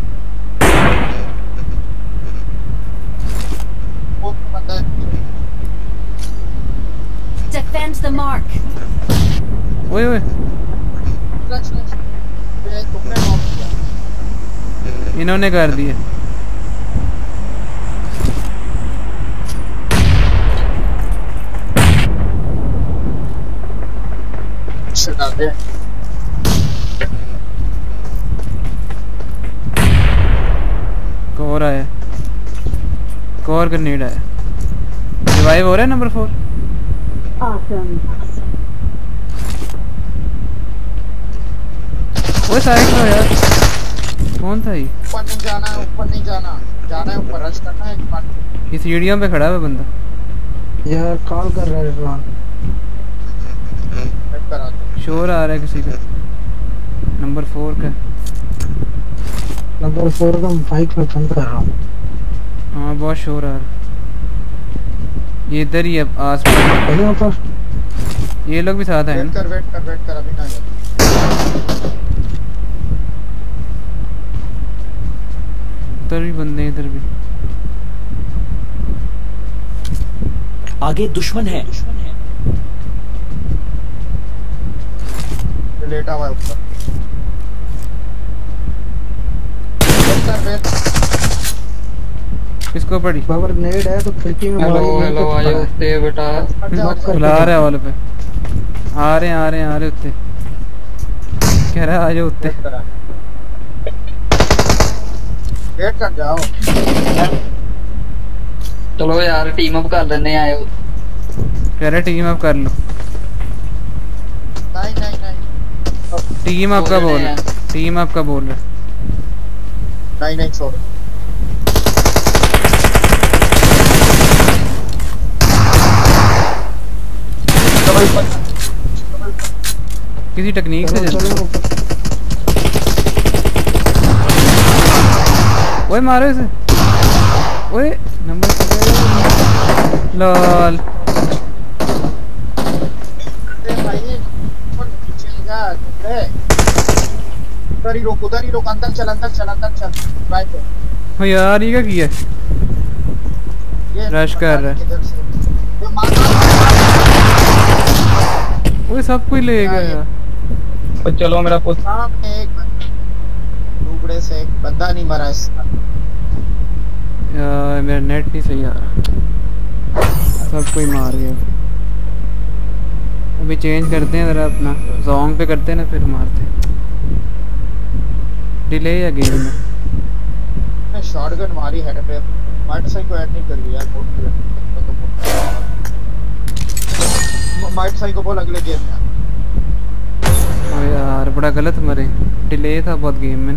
Speaker 4: वो बंदा
Speaker 2: Defend the mark.
Speaker 1: ओए ओए
Speaker 4: क्लच क्लच ये तुमने नॉक किया।
Speaker 1: इन्होंने कर दिया।
Speaker 4: चला दे।
Speaker 1: कौर आया, कौर ग्रेनेड आया। रिवाइव हो रहा है नंबर फोर।
Speaker 2: Awesome.
Speaker 1: वो साइड में हो यार, कौन था ये?
Speaker 4: ऊपर नहीं जाना है, ऊपर नहीं जाना, जाना है ऊपर, रश करना है एक बार।
Speaker 1: ये सीढ़ियों पे खड़ा है बंदा
Speaker 5: यार, कॉल कर रहा है रिजवान।
Speaker 4: वेट करा दो।
Speaker 1: शोर आ रहा है किसी का, नंबर फोर का।
Speaker 5: नंबर फोर का माइक में बंद कर रहा हूँ।
Speaker 1: हाँ बहुत शोर आ रहा है। ये इधर ही है आसपास,
Speaker 5: है ऊपर।
Speaker 1: ये लोग भी साथ हैं
Speaker 4: वेट
Speaker 1: ना?
Speaker 4: कर वेट कर वेट कर, अभी ना जा।
Speaker 1: उधर भी बंदे हैं, इधर भी।
Speaker 6: आगे दुश्मन है।
Speaker 4: ये लेटा हुआ है ऊपर। वेट कर वेट।
Speaker 1: किसको पड़ी?
Speaker 5: बाबर नेड है तो खिड़की में
Speaker 7: हेलो
Speaker 5: मारी,
Speaker 7: हेलो
Speaker 5: तो
Speaker 7: आए
Speaker 5: पड़ा है।
Speaker 7: उठते बेटा।
Speaker 5: नॉक करके
Speaker 1: बुला रहा है वाले पे, आ रहे हैं आ रहे हैं आ रहे उत्ते, कह रहा है आ जाओ उत्ते।
Speaker 4: वेट करा, वेट कर जाओ।
Speaker 7: चलो यार टीम अप कर लेने आए हो।
Speaker 1: कह रहा टीम अप कर लो।
Speaker 4: नहीं नहीं नहीं
Speaker 1: टीम अप का
Speaker 7: बोल
Speaker 1: बोल
Speaker 7: रहे
Speaker 1: रहा
Speaker 7: हैं।
Speaker 1: है, टीम अप का बोल रहा है।
Speaker 4: नहीं नहीं छोड़।
Speaker 1: किसी टेक्निक से
Speaker 5: चलो
Speaker 1: चल।
Speaker 5: चलो ऊपर।
Speaker 1: ओए मारो इसे, ओए नंबर लॉल।
Speaker 4: अरे भाई ऊपर नीचे जा टुकड़े। उधर ही रोक, उधर ही रोक, अंदर चल अंदर चल अंदर चल। राइट पे
Speaker 1: हो यार ये क्या किया?
Speaker 4: ये
Speaker 1: रश कर रहा है।
Speaker 4: किधर से ये मार
Speaker 1: ओए सब कोई ले गया यार।
Speaker 7: तो चलो मेरा पुत
Speaker 4: सामने एक बंदा, टुकड़े से एक बंदा नहीं मरा इसका।
Speaker 1: यार मेरा नेट नहीं सही आ रहा, सब कोई मार गया। अभी चेंज करते हैं जरा अपना, जोंग पे करते हैं ना फिर मारते हैं। डिले या गेम में?
Speaker 4: मैं शॉटगन मारी हेड पे, माइट साई को ऐड नहीं करी यार, बहुत क्लियर तो माइट साई को बोल अगले गेम में।
Speaker 1: ओ यार बड़ा गलत मरे, डिले था बहुत गेम में।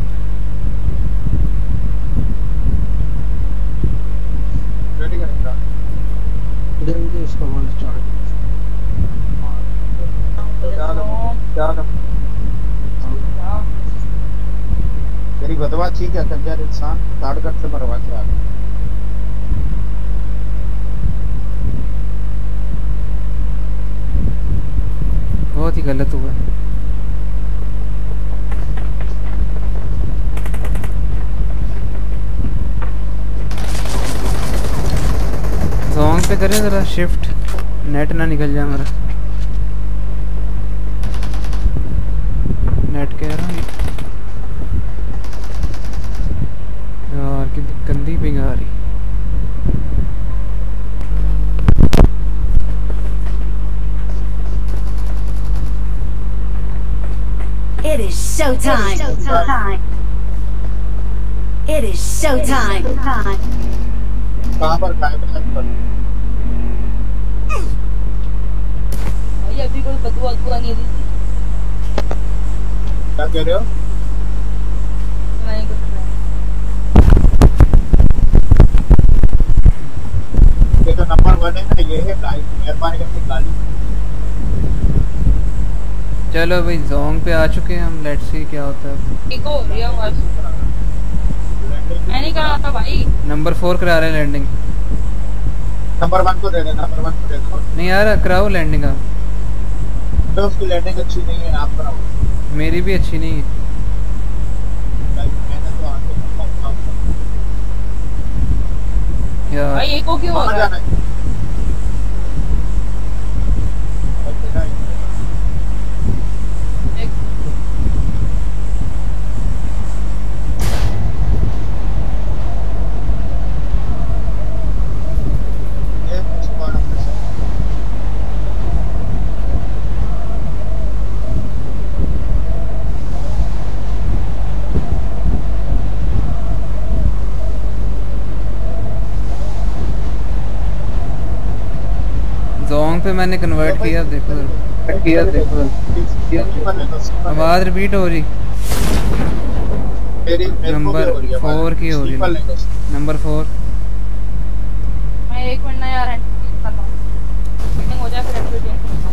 Speaker 4: रेडी करेगा
Speaker 5: जल्दी इसको बोल स्टार्ट।
Speaker 4: चलो चलो तेरी बदवा ठीक है, कंजर इंसान काट कट से मरवा के आ गया।
Speaker 1: बहुत ही गलत हुआ है। जोंग पे करें जरा शिफ्ट, नेट ना निकल जाए हमारा। नेट कह रहा हूँ यार, कितनी गंदी पिंग आ रही।
Speaker 2: It is showtime. Showtime. It is showtime.
Speaker 4: कहाँ पर खाए पर
Speaker 8: भाई अभी कोई बदुआ दुआ नहीं दी थी।
Speaker 4: क्या कह रहे हो?
Speaker 8: नहीं कुछ नहीं।
Speaker 4: ये तो नंबर वन है ना, ये है गाली, मेहरबानी करके गाली।
Speaker 1: चलो भाई जोंग पे आ चुके हैं हम, लेट्स सी क्या होता है।
Speaker 8: एक हो रही है आवाज। मैं नहीं करा था भाई।
Speaker 1: नंबर फोर करा रहे हैं लैंडिंग।
Speaker 4: नंबर वन को दे दे, नंबर वन को दे दो।
Speaker 1: नहीं यार कराओ लैंडिंग आप।
Speaker 4: तो उसकी लैंडिंग अच्छी नहीं है, आप कराओ।
Speaker 1: मेरी भी अच्छी नहीं है
Speaker 4: मैंने तो आके
Speaker 1: यार।
Speaker 8: भाई एक को क्यों हो
Speaker 4: वहाँ
Speaker 8: रहा
Speaker 4: जाना
Speaker 8: है?
Speaker 4: है। और तेरा ही-
Speaker 8: एक
Speaker 4: ये स्क्वाड ऑपरेशन।
Speaker 1: जोंग पे मैंने कन्वर्ट किया, देखो
Speaker 7: किया देखो
Speaker 4: स्लीपर ले लो, स्लीपर ले लो।
Speaker 1: आवाज रिपीट हो रही।
Speaker 4: मेरी मेरे को भी
Speaker 1: नंबर
Speaker 4: हो रही है आवाज।
Speaker 1: फोर की हो रही
Speaker 4: स्लीपर ले लो।
Speaker 1: है। Number four.
Speaker 8: मैं एक मिनट ना यार एंड कर रहा हूँ। मीटिंग हो जाए फिर एक्टिविटी।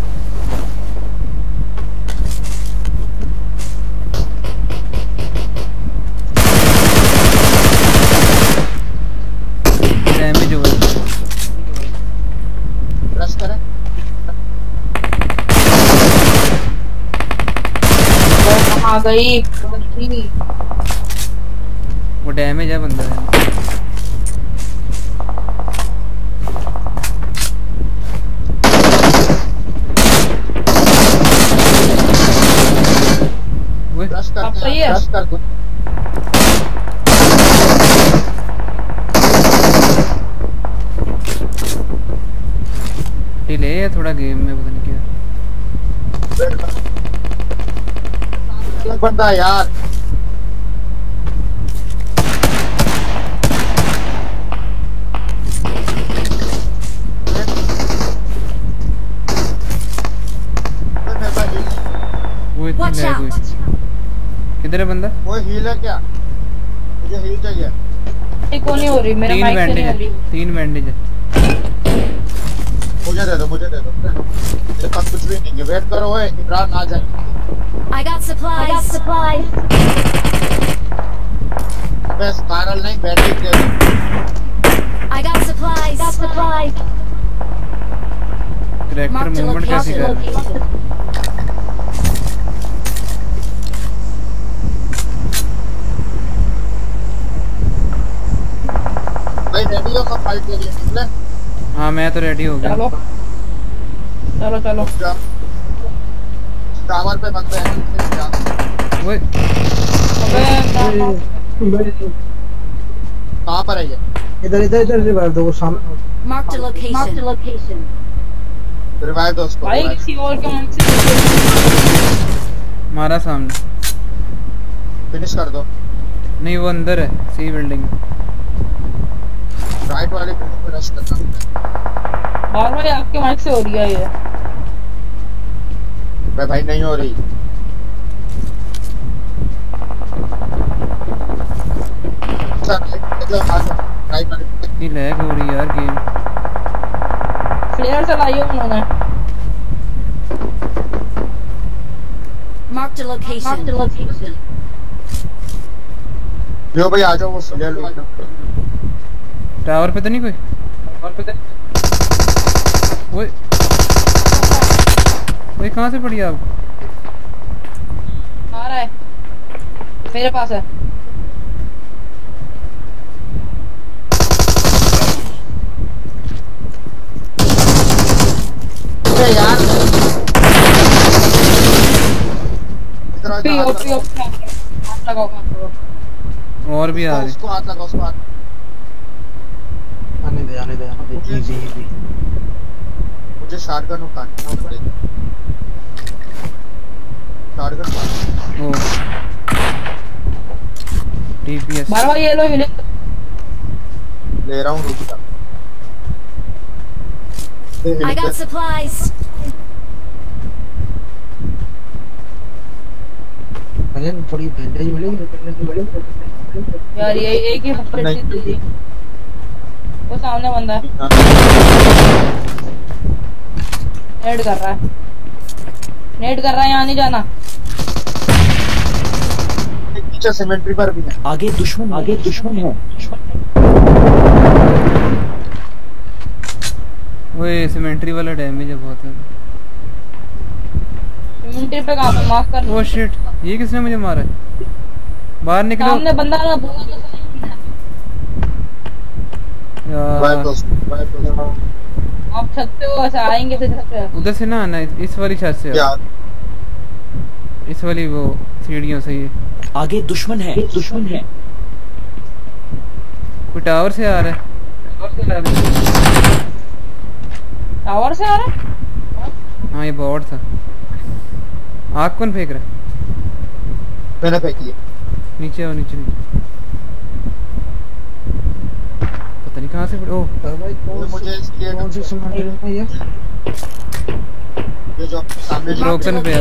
Speaker 1: डैमेज हो गया।
Speaker 4: रश करें।
Speaker 8: वो कहाँ गई बंदी?
Speaker 1: वो डैमेज है बंदा है। वो
Speaker 4: रश
Speaker 8: अब
Speaker 4: करते
Speaker 8: सही
Speaker 4: हैं,
Speaker 8: है?
Speaker 4: रश कर दो।
Speaker 1: डिले है थोड़ा गेम में, पता नहीं क्या।
Speaker 4: वेट करो। एक बंदा यार। मेरे पास हील नहीं।
Speaker 1: वो इतनी
Speaker 2: Watch
Speaker 1: लैग हुई।
Speaker 2: out!
Speaker 1: किधर है बंदा?
Speaker 4: कोई हील है क्या? मुझे हील चाहिए।
Speaker 8: ये कौन नहीं हो रही? मेरा
Speaker 1: तीन
Speaker 8: माइक से
Speaker 1: बैंडेज
Speaker 8: नहीं हो रही।
Speaker 1: है। तीन बैंडेज है।
Speaker 4: मुझे दे दो, मुझे दे दो। मेरे पास कुछ भी नहीं है। वेट करो, ओए इमरान आ जाए।
Speaker 2: I got supplies. I got supplies.
Speaker 4: मैं स्पाइरल नहीं, बैटरी दे दो।
Speaker 2: I got supplies. Got supplies.
Speaker 1: क्रैक्टर
Speaker 2: Mark the
Speaker 1: मूवमेंट कैसे कर?
Speaker 2: location.
Speaker 4: भाई रेडी हो सब फाइट के लिए? निकले?
Speaker 1: हाँ मैं तो रेडी हो गया।
Speaker 8: चलो चलो चलो।
Speaker 4: जा। टावर पे बंदे हैं, नीचे जा।
Speaker 1: वो
Speaker 8: अबे ना-
Speaker 4: कहाँ पर है ये?
Speaker 5: इधर इधर इधर रिवाइव दो, वो सामने।
Speaker 2: Marked a location. Marked a location.
Speaker 4: Revive दो उसको।
Speaker 8: भाई
Speaker 4: revive।
Speaker 8: किसी और के मन से
Speaker 1: मारा सामने।
Speaker 4: फिनिश कर दो।
Speaker 1: नहीं वो अंदर है, सी बिल्डिंग में।
Speaker 4: राइट वाले बिल्डिंग पे रश करना।
Speaker 8: बार बार आपके माइक से हो रही है ये।
Speaker 4: भाई भाई नहीं हो रही। अच्छा राइट जो आ जाओ, राइट वाले।
Speaker 1: इतनी लैग हो रही है यार गेम।
Speaker 8: फ्लेयर चलाई है उन्होंने।
Speaker 2: Marked a location. Marked a location.
Speaker 4: जो भाई आ जाओ, वो ले लो।
Speaker 1: टावर पे तो नहीं कोई? टावर पे तो वो वो कहाँ से पड़ी आप?
Speaker 8: आ रहा है मेरे पास है।
Speaker 4: अरे यार इधर आ,
Speaker 8: पी
Speaker 4: इधर
Speaker 8: ओ
Speaker 4: आ,
Speaker 8: पी ओ हाथ लगाओ हाथ लगाओ।
Speaker 1: और भी आ रही।
Speaker 4: उसको हाथ लगा, उसको हाथ।
Speaker 5: आने दे आने दे आने दे। Easy easy.
Speaker 4: मुझे शॉटगन उठानी पड़ेगी। शॉटगन
Speaker 1: ओ टीपीएस।
Speaker 8: बार बार ये लो हिले।
Speaker 4: ले रहा हूँ, रुक जा। दे
Speaker 2: I
Speaker 4: हिल
Speaker 2: got
Speaker 4: के।
Speaker 2: supplies.
Speaker 5: अरे थोड़ी बैंडेज मिलेगी।
Speaker 8: यार ये एक ही हफ्ते
Speaker 4: नहीं।
Speaker 8: से थी। वो सामने बंदा है, नेट कर रहा है, नेट कर रहा है, यहाँ नहीं जाना।
Speaker 4: नीचे सिमेंट्री पर भी है।
Speaker 6: आगे दुश्मन आगे दुश्मन है।
Speaker 1: वो सिमेंट्री वाला डैमेज है बहुत है।
Speaker 8: सिमेंट्री पे कहाँ पे? माफ कर।
Speaker 1: ओ शिट, ये किसने मुझे मारा है? बाहर निकलो
Speaker 8: सामने बंदा ना बोला तो सही है।
Speaker 4: बाय
Speaker 1: यार।
Speaker 4: दोस्त, बाय दोस्त।
Speaker 8: आप छत पे हो, ऐसे आएंगे फिर छत पे।
Speaker 1: उधर से ना आना, इस वाली छत से आओ।
Speaker 4: क्या?
Speaker 1: इस वाली वो सीढ़ियों से। ये
Speaker 6: आगे दुश्मन है दुश्मन है।
Speaker 1: कोई टावर से आ रहा है।
Speaker 8: टावर से आ रहा है?
Speaker 1: हाँ ये बॉट था। आग कौन फेंक रहा है?
Speaker 4: मैंने फेंकी है।
Speaker 1: नीचे आओ, नीचे नीचे। पता नहीं कहाँ से पड़ी। ओह
Speaker 5: भाई
Speaker 4: मुझे
Speaker 5: कौन
Speaker 4: इसलिए
Speaker 5: कौन सी सिमेंट्री है ये?
Speaker 4: ये जो आपके सामने
Speaker 1: ब्रोकन पे है।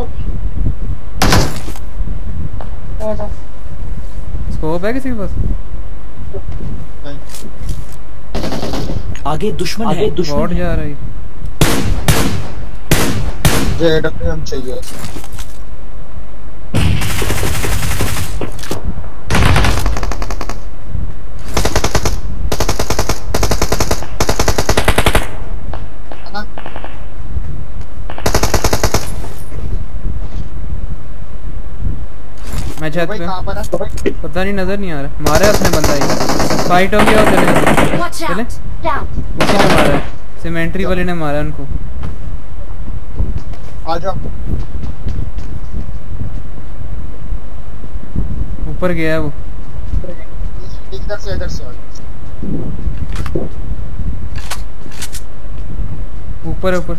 Speaker 1: स्कोप है किसी के पास?
Speaker 6: आगे दुश्मन है।
Speaker 1: बॉट जा रही।
Speaker 4: मुझे एडब्ल्यूएम चाहिए।
Speaker 1: मैं छत पे
Speaker 4: कहां पर है?
Speaker 1: पता नहीं, नजर नहीं आ रहा। मारा है अपने बंदा ही। फाइट हो गया उधर। चले उसी ने मारा है, सिमेंट्री वाले ने मारा उनको।
Speaker 4: आ जाओ।
Speaker 1: ऊपर गया है वो।
Speaker 4: इधर से इधर से
Speaker 1: ऊपर ऊपर।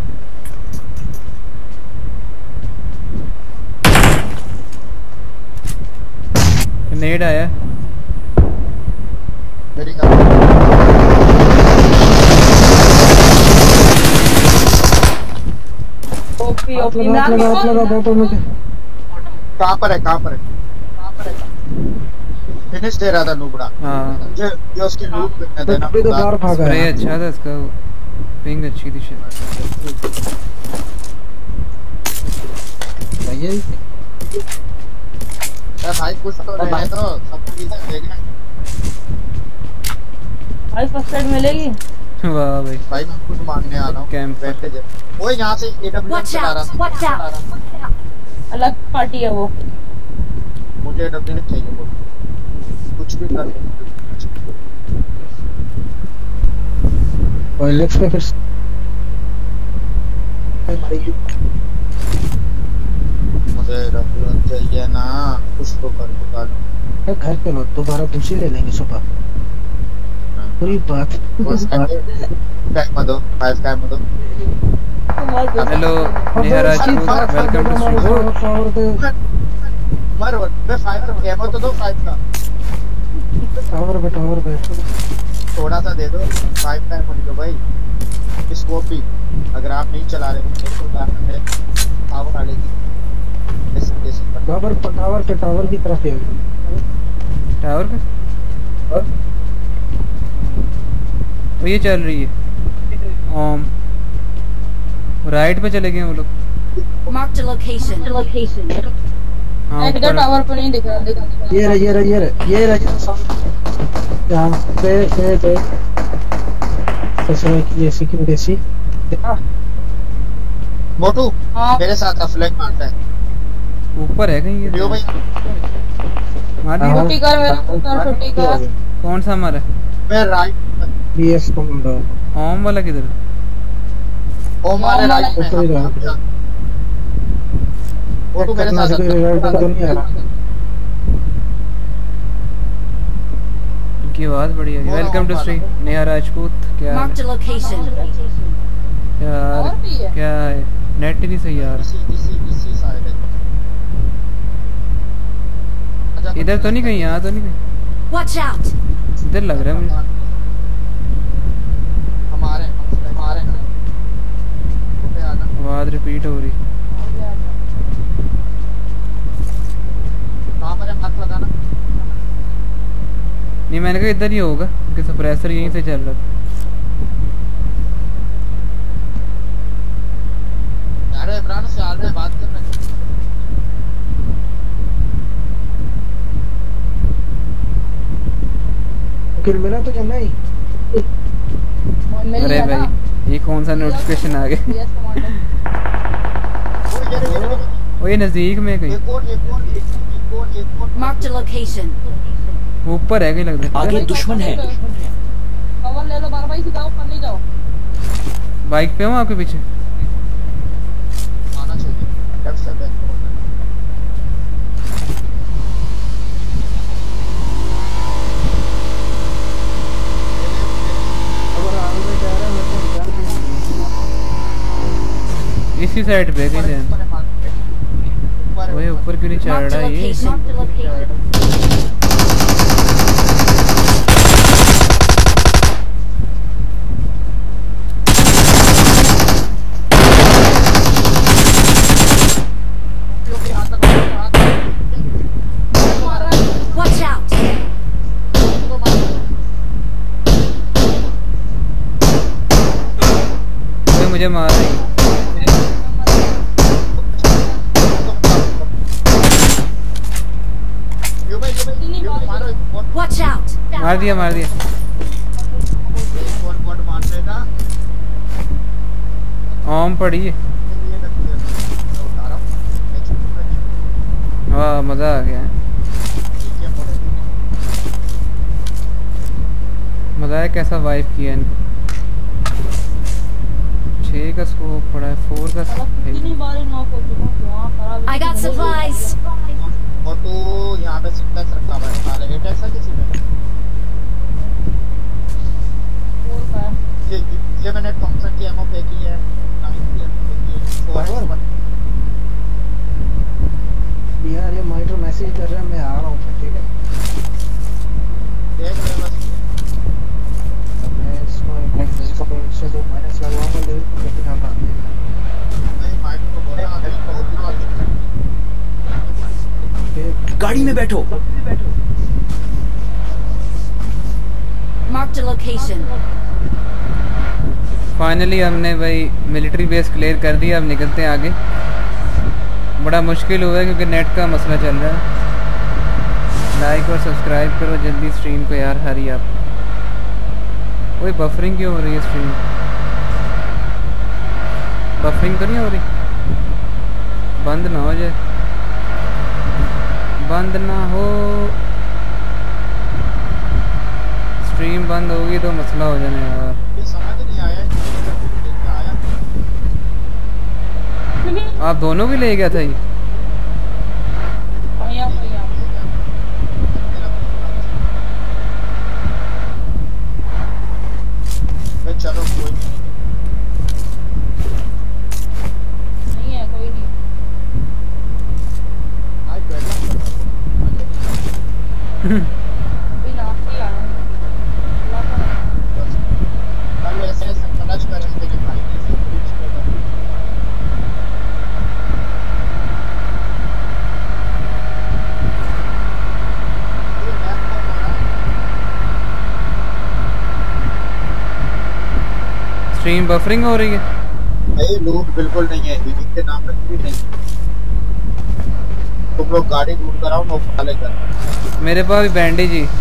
Speaker 1: नेड आया।
Speaker 4: मेरी
Speaker 8: ओपी ओपी
Speaker 5: लगा लगा लगा बॉटम में।
Speaker 4: कहां पर है कहां पर है कहां पर है? फिनिश दे रहा था नूबड़ा।
Speaker 1: हां
Speaker 4: मुझे ये उसकी लूट करने देना।
Speaker 5: अभी तो बाहर भागा
Speaker 1: स्प्रे
Speaker 5: है।
Speaker 1: अच्छा था इसका, पिंग अच्छी थी शायद।
Speaker 5: भैया
Speaker 4: ए भाई कुछ तो ले ले तो सब चीजें देंगे।
Speaker 8: भाई फर्स्ट एड मिलेगी।
Speaker 1: वाह भाई।
Speaker 4: भाई मैं खुद मांगने आ रहा हूं।
Speaker 1: कैंप
Speaker 4: बैठे जा। ओए यहां से एडब्ल्यूएम चला रहा था।
Speaker 8: अलग पार्टी है वो।
Speaker 4: मुझे एडब्ल्यूएम चाहिए बोल। कुछ भी कर।
Speaker 5: टॉयलेट्स पे फिर मारेगी।
Speaker 4: मुझे एडब्ल्यूएम चाहिए ना, कुछ तो कर बता दो।
Speaker 5: घर पे लो, दोबारा दूसरी ले लेंगे सुबह। पूरी बात
Speaker 4: बस टाइम दो, फाइव टाइम दो।
Speaker 1: Hello Neha Rajput, welcome to stream.
Speaker 4: मर मैं फाइव का एमो तो दो फाइव का।
Speaker 5: टावर पे टावर पे
Speaker 4: थोड़ा सा दे दो। फाइव टाइम हो दो भाई। स्कोप भी अगर आप नहीं चला रहे हो तो उदाहरण है पावर वाले की। टावर पे टावर पे टावर की तरफ है।
Speaker 1: टावर पे वो ये चल रही है। ओम राइट पे चले गए वो लोग।
Speaker 2: Marked a location. Location.
Speaker 1: हाँ
Speaker 8: इधर टावर पे नहीं दिख रहा। दिख रहा
Speaker 5: ये रहा ये रहा ये रहा ये रहा यहाँ पे पे पे ससुर की ऐसी की देसी देखा।
Speaker 4: मोटू
Speaker 8: हाँ।
Speaker 4: मेरे साथ फ्लैग मारता है।
Speaker 1: ऊपर है कहीं ये।
Speaker 4: लियो भाई
Speaker 1: मार दिया।
Speaker 8: छुट्टी कर मेरा पुत्र, छुट्टी कर।
Speaker 1: कौन सा मारा?
Speaker 4: मैं राइट
Speaker 5: बीएस कमांडो
Speaker 1: ओम वाला किधर?
Speaker 4: ओ मारे राइट में। मोटू मेरे साथ
Speaker 5: रिवाइव तो नहीं आ रहा।
Speaker 1: इनकी आवाज बड़ी है। Welcome to stream Neha Rajput. क्या हाल
Speaker 2: Marked a location.
Speaker 1: है? यार
Speaker 8: और भी है।
Speaker 1: क्या है, नेट ही नहीं सही यार।
Speaker 4: इसी इसी इसी साइड है।
Speaker 1: इधर तो नहीं कहीं, यहाँ तो नहीं कहीं।
Speaker 2: Watch out.
Speaker 1: इधर लग रहा है मुझे।
Speaker 4: हमारे हमारे ओके आना।
Speaker 1: आवाज रिपीट हो रही।
Speaker 4: कहां पर है? हाथ लगाना।
Speaker 1: नहीं मैंने कहा इधर ही होगा क्योंकि सप्रेसर यहीं से चल रहा था।
Speaker 4: यार इमरान से हाल में बात कर रहे हैं।
Speaker 5: किल मिला तो क्या नहीं?
Speaker 8: मिल
Speaker 1: अरे
Speaker 8: गया ना।
Speaker 1: भाई ये कौन सा नोटिफिकेशन आ गया?
Speaker 8: BS commando.
Speaker 4: ओ ये ये
Speaker 1: वो ये नजदीक में कहीं
Speaker 4: एक और एक और एक और एक और
Speaker 2: Marked a location.
Speaker 1: वो ऊपर है कहीं लग रहा
Speaker 6: आगे
Speaker 1: है।
Speaker 6: दुश्मन है।
Speaker 8: कवर ले लो बार भाई, सीधा ऊपर नहीं जाओ।
Speaker 1: बाइक पे हूँ आपके पीछे।
Speaker 4: आना चाहिए। लेफ्ट से बैक
Speaker 1: इसी साइड पे कहीं ध्यान। ओए ऊपर क्यों नहीं चढ़
Speaker 2: Marked a
Speaker 1: रहा ये?
Speaker 2: location. Marked a location.
Speaker 1: मार दिया मार दिया।
Speaker 4: कौन कौन मार देगा?
Speaker 1: आम पड़ी है। वाह मज़ा आ गया। मज़ा है कैसा वाइफ किया इनको। छः का स्कोप पड़ा है, फोर का
Speaker 2: I got supplies.
Speaker 4: और तो यहाँ पे सिक्स रखा हुआ है, साले एट एक्स है किसी में। ये ये मैंने थॉमसन की एमओ पे की है, नाइन की एमओ पे की है, फोर एक्स वन।
Speaker 5: यार ये मॉनिटर मैसेज कर रहा है, मैं आ रहा हूँ ठीक है।
Speaker 4: देख ले बस।
Speaker 5: मैं इसको इसको से दो माइनस लगवाऊंगा लेकिन हम आ गए।
Speaker 4: नहीं माइक को बोला अभी बहुत ही
Speaker 6: गाड़ी में बैठो।
Speaker 2: Marked a location.
Speaker 1: फाइनली हमने भाई मिलिट्री बेस क्लियर कर दिया। अब निकलते हैं आगे। बड़ा मुश्किल हुआ है क्योंकि नेट का मसला चल रहा है। लाइक और सब्सक्राइब करो जल्दी स्ट्रीम को यार, हरी आप। ओए बफरिंग क्यों हो रही है स्ट्रीम? बफरिंग तो नहीं हो रही? बंद ना हो जाए, बंद ना हो। स्ट्रीम बंद होगी तो मसला हो जाना यार।
Speaker 4: ये समझ नहीं आया आया।
Speaker 1: आप दोनों भी ले गया था ये?
Speaker 4: चलो कोई नहीं
Speaker 8: नहीं है, कोई नहीं।
Speaker 4: आज बैठना
Speaker 8: अभी नाम से आ रहा हूँ।
Speaker 4: कल ऐसे समझ कर रहे थे कि भाई किसी बीच में
Speaker 1: स्ट्रीम बफरिंग हो रही है?
Speaker 4: नहीं लूट बिल्कुल नहीं है, यूनिक के नाम पे भी नहीं। तुम लोग गाड़ी लूट कराओ, मैं उठा लेकर।
Speaker 1: मेरे पास भी बैंडेज ही,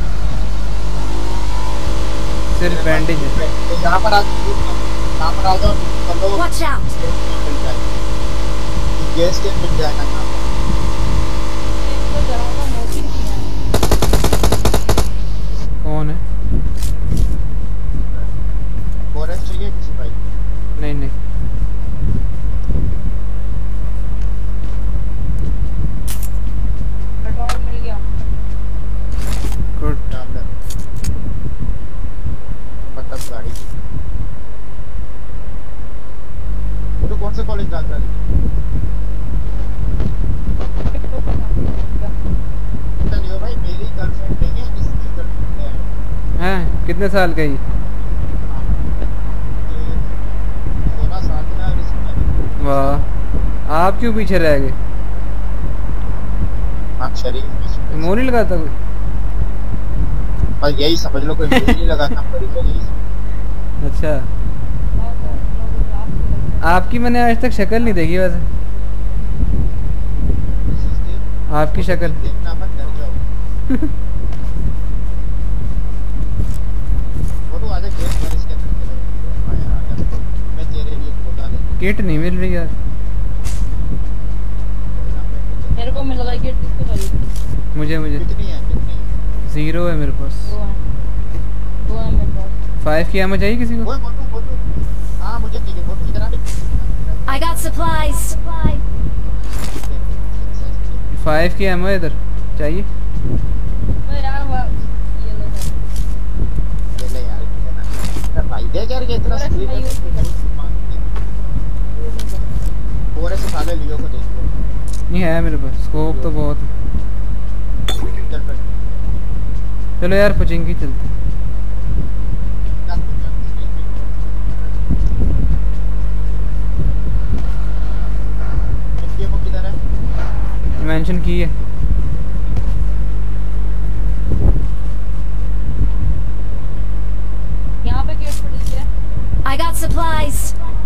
Speaker 1: सिर्फ बैंडेज है।
Speaker 4: यहाँ पर आ यहाँ पर आ जाओ, चलो
Speaker 2: Watch out.
Speaker 4: मिल जाएगा, गैस के मिल जाएगा यहाँ पर।
Speaker 8: इसको जरा सा नोटिस किया है।
Speaker 1: कौन है?
Speaker 4: फॉरेस्ट चाहिए किसी भाई?
Speaker 1: नहीं नहीं
Speaker 8: पेट्रोल मिल गया।
Speaker 1: गुड।
Speaker 4: मतलब गाड़ी वो तो कौन से कॉलेज जाता है? चलिए भाई, मेरी गर्लफ्रेंड नहीं है, किसकी गर्लफ्रेंड है?
Speaker 1: हैं कितने साल का ही?
Speaker 4: सोलह साल का है इसमें।
Speaker 1: वाह, आप क्यों पीछे रह गए?
Speaker 4: हम शरीफ
Speaker 1: मुँह नहीं लगाता कोई?
Speaker 4: बस यही समझ लो, कोई मुझे नहीं लगाता बड़ी बड़ी।
Speaker 1: अच्छा, आपकी मैंने आज तक शक्ल नहीं देखी वैसे। आपकी शक्ल
Speaker 4: देखना मत, डर जाओ। वो तो आजा गेट पर इसके अंदर चले आया, आजा मैं तेरे लिए खोदा ले।
Speaker 1: किट नहीं मिल रही यार
Speaker 8: मेरे को मिल रहा है कि किसको चाहिए?
Speaker 1: मुझे। मुझे
Speaker 4: कितनी है कितनी?
Speaker 1: जीरो है मेरे पास।
Speaker 8: दो है, दो है मेरे पास।
Speaker 1: फाइव की एमो चाहिए किसी को?
Speaker 4: ओए मोटू मोटू, हाँ मुझे चाहिए मोटू, इधर आ।
Speaker 2: I got supplies.
Speaker 1: फाइव की एमो इधर चाहिए?
Speaker 8: तो यार वो ये लो सर।
Speaker 4: ले ले यार, इतना भाई दे यार, ये इतना स्पीड है। पूरे से साले लियो को देख लो।
Speaker 1: नहीं है मेरे पास, स्कोप तो बहुत है।
Speaker 4: चल फिर
Speaker 1: चलो यार पुचिंगी चलते।
Speaker 4: किधर है?
Speaker 1: मेंशन की है।
Speaker 8: यहाँ पे गेट पर लीजिए।
Speaker 2: I got supplies.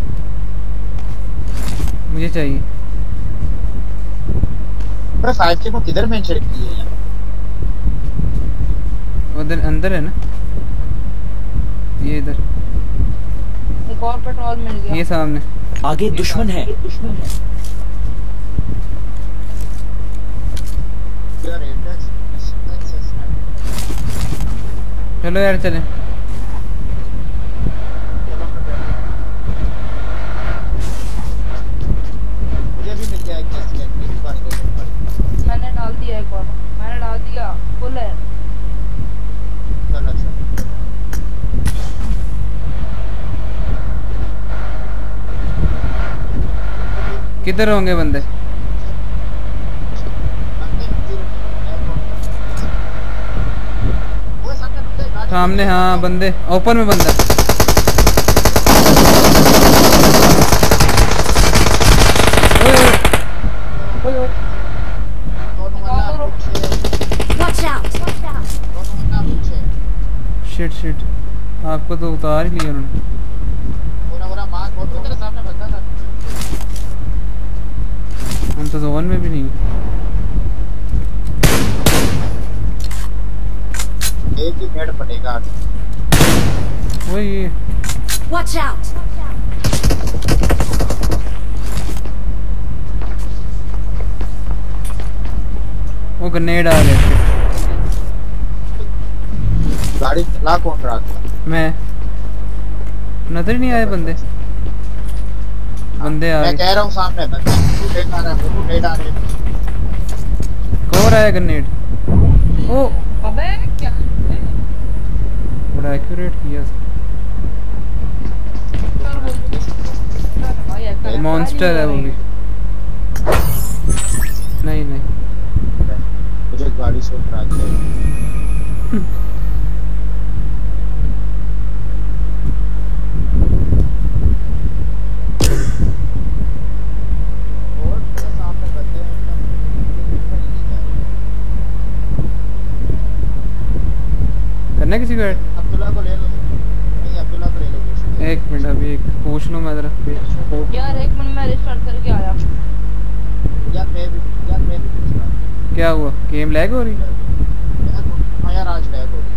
Speaker 1: मुझे चाहिए।
Speaker 4: पर फाइव के को किधर मेंशन की है यार?
Speaker 1: वो उधर अंदर है ना, ये इधर,
Speaker 8: एक और पेट्रोल मिल गया।
Speaker 1: ये सामने।
Speaker 6: आगे दुश्मन है। दुश्मन है।
Speaker 1: चलो यार चलें।
Speaker 4: मुझे भी मिल गया एक गैस सिलेंडर, इस बार इधर पर।
Speaker 8: मैंने डाल दिया एक और, मैंने डाल दिया, फुल है।
Speaker 4: चल अच्छा
Speaker 1: किधर होंगे बंदे? सामने, हाँ बंदे ओपन में बंदा। ओए ओए
Speaker 2: Watch out!
Speaker 1: शिट शिट, आपको तो उतार ही लिया उन्होंने।
Speaker 4: पूरा पूरा मार बोल तो तेरे सामने बंदा था।
Speaker 1: हम तो जोन में भी नहीं।
Speaker 4: एक ही हेड पड़ेगा।
Speaker 1: वही
Speaker 2: Watch out!
Speaker 1: वो ग्रेनेड आ गए।
Speaker 4: गाड़ी चला कौन रहा था?
Speaker 1: मैं, नजर ही नहीं आए बंदे। बंदे आ
Speaker 4: मैं
Speaker 1: गए।
Speaker 4: कह रहा हूँ सामने बंदा डेट आ रहा है, वो डेट आ रहे हैं।
Speaker 1: कौन आया ग्रेनेड? ओ
Speaker 8: अबे क्या
Speaker 1: बड़ा एक्यूरेट किया। मॉन्स्टर है वो भी। नहीं नहीं
Speaker 4: मुझे गाड़ी से उतरा दिया। और तेरे सामने बंदे हैं
Speaker 1: करना किसी को।
Speaker 4: अब्दुल्ला को ले लो। नहीं अब्दुल्ला को ले लो।
Speaker 1: एक मिनट अभी एक पूछ लो मैं जरा।
Speaker 8: यार एक मिनट में रिस्टार्ट करके आया।
Speaker 4: यार मैं भी यार मैं भी पूछ रहा हूँ।
Speaker 1: क्या हुआ? गेम लैग हो रही?
Speaker 4: हाँ यार आज लैग हो रही।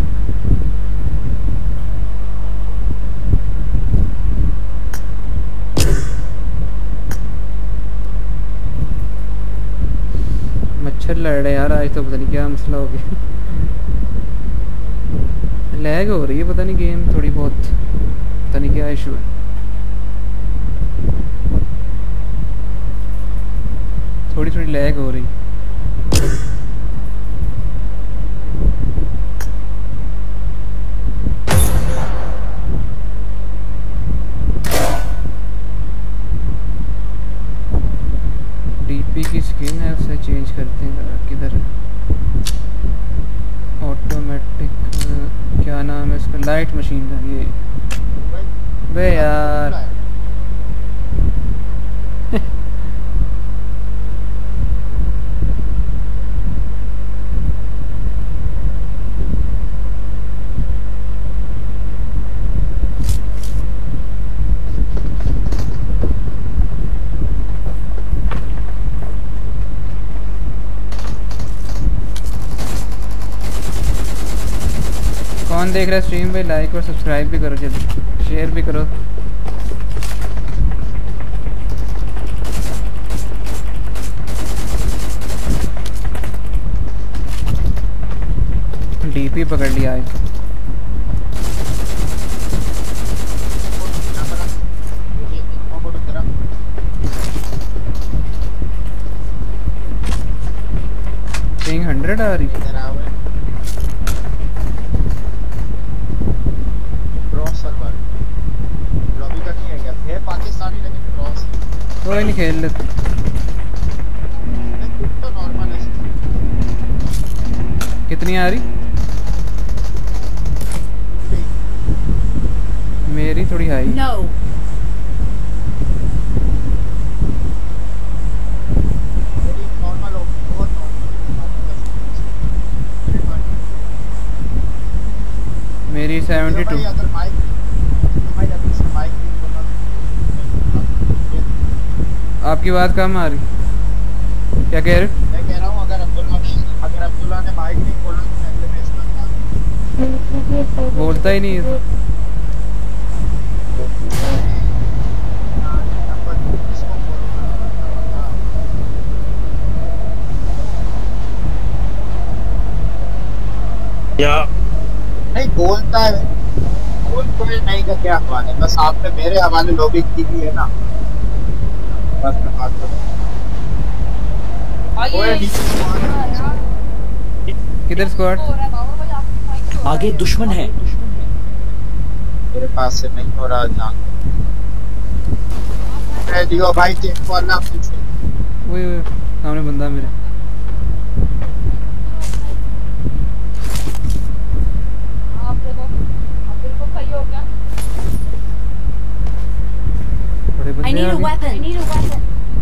Speaker 1: मच्छर लड़ रहे यार आज तो, पता नहीं क्या मसला हो गया। लैग हो रही है पता नहीं गेम थोड़ी बहुत, पता नहीं क्या इशू है। थोड़ी थोड़ी लैग हो रही। डीपी की स्किन है उसे चेंज करते हैं जरा। किधर है? ऑटोमेटिक क्या नाम है इसका? लाइट मशीन का ये। बे यार कौन देख रहा है स्ट्रीम भाई? लाइक और सब्सक्राइब भी करो, जल्दी शेयर भी करो। डीपी पकड़ लिया है। पिंग हंड्रेड आ रही है। कोई नहीं खेल लेते।
Speaker 4: तो नॉर्मल है।
Speaker 1: कितनी आ रही? मेरी थोड़ी हाई।
Speaker 2: No.
Speaker 4: मेरी नॉर्मल हो, बहुत नॉर्मल।
Speaker 1: मेरी सेवेंटी टू।
Speaker 4: अगर माइक भाई अगर इसका माइक
Speaker 1: आपकी बात कम आ रही। क्या कह रहे हो?
Speaker 4: मैं कह रहा हूँ अगर अब्दुल्ला ने अगर अब्दुल्ला ने माइक नहीं खोला तो मैं अगले मैच में
Speaker 1: बोलता ही नहीं है।
Speaker 4: या नहीं बोलता है, बोल कोई नहीं का क्या हवाले, बस आपने मेरे हवाले लॉबी की हुई है ना, बस मैं बात करूँ।
Speaker 1: किधर स्क्वाड?
Speaker 6: आगे दुश्मन है।
Speaker 4: मेरे पास से नहीं हो रहा जान। रेडियो भाई टीम को अल्लाह पूछे।
Speaker 1: वही वही सामने बंदा मेरे।
Speaker 8: आप देखो, आप बिल्कुल सही हो क्या?
Speaker 1: बड़े
Speaker 2: I
Speaker 1: बंदे
Speaker 2: need
Speaker 1: आ
Speaker 2: a
Speaker 1: गए।
Speaker 2: weapon. I need a weapon.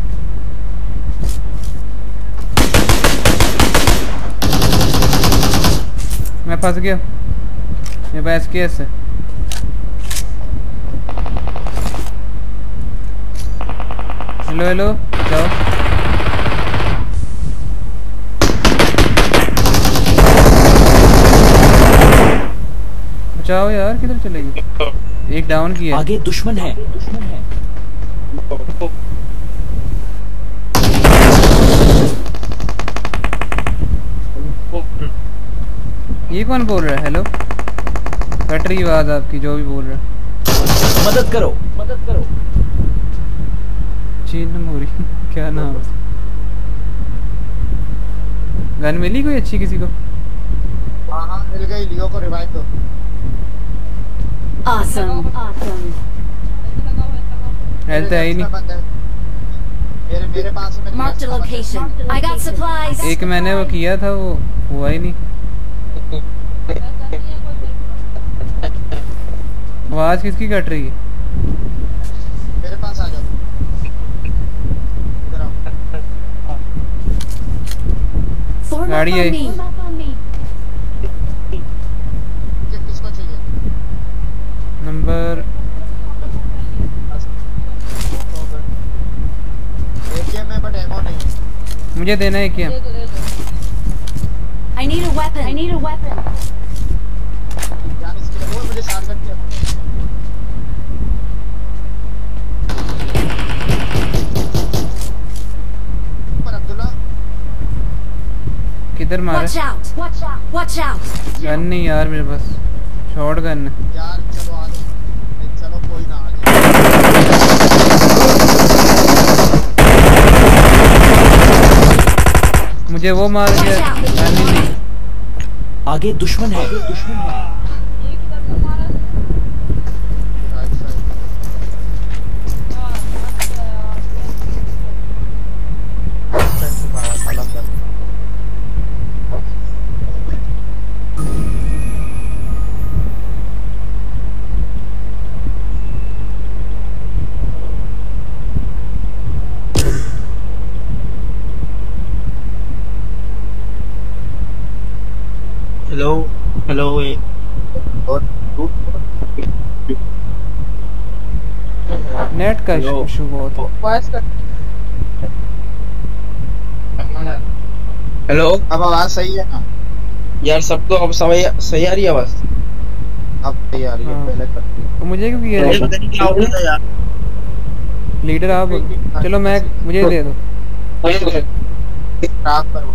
Speaker 1: मैं फंस गया। मेरे पास केस है। हेलो हेलो जाओ। बचाओ यार, किधर चले गए? एक डाउन किया।
Speaker 6: आगे दुश्मन है। दुश्मन है।
Speaker 1: ये कौन बोल रहा है? हेलो, कट रही आवाज आपकी, जो भी बोल रहा है।
Speaker 6: मदद करो, मदद करो।
Speaker 1: चीन मोरी क्या नाम है? गन मिली कोई अच्छी किसी को?
Speaker 4: हाँ हाँ मिल गई, लियो को रिवाइव दो।
Speaker 2: Awesome. Awesome.
Speaker 1: हेल्थ है ही नहीं।
Speaker 4: मेरे मेरे पास है,
Speaker 2: Marked a location. I got supplies.
Speaker 1: एक मैंने वो किया था, वो हुआ ही नहीं। आवाज किसकी कट रही है?
Speaker 4: मेरे पास आ जाओ, इधर आओ।
Speaker 2: Form up
Speaker 1: गाड़ी है।
Speaker 2: on me. Form up on me.
Speaker 4: ये किसको चाहिए?
Speaker 1: नंबर
Speaker 4: एके में बट एमो नहीं है।
Speaker 1: मुझे देना है क्या?
Speaker 8: दे दो, दे दो।
Speaker 2: I need a weapon. I need a weapon.
Speaker 4: जान इसके लिए वो मुझे शॉटगन किया। पर अब्दुल्ला
Speaker 1: किधर मारा?
Speaker 2: Watch out. Watch out. Watch out.
Speaker 1: Gun नहीं यार मेरे पास, शॉर्ट गन है।
Speaker 4: यार चलो आ जाओ, नहीं, चलो कोई ना आ जाए।
Speaker 1: मुझे वो मार गया। गन ही नहीं।
Speaker 6: आगे दुश्मन है। दुश्मन है।
Speaker 8: ये किधर से मारा?
Speaker 4: Right side.
Speaker 8: हाँ, अच्छा यार।
Speaker 4: फ्रंट मारा साला कर।
Speaker 5: हेलो हेलो ये
Speaker 4: और तू
Speaker 1: नेट का
Speaker 5: Hello.
Speaker 1: इशू बहुत है।
Speaker 8: Voice cut.
Speaker 5: हेलो
Speaker 4: अब आवाज सही है ना?
Speaker 5: यार सबको अब सही सही आ रही है आवाज?
Speaker 4: अब सही आ रही है,
Speaker 1: हाँ।
Speaker 4: पहले करती है।
Speaker 1: तो मुझे क्यों किया
Speaker 5: मुझे
Speaker 1: है?
Speaker 5: पता नहीं क्या हो गया यार।
Speaker 1: लीडर आप, चलो मैं, मुझे दे दो।
Speaker 4: खराब करो।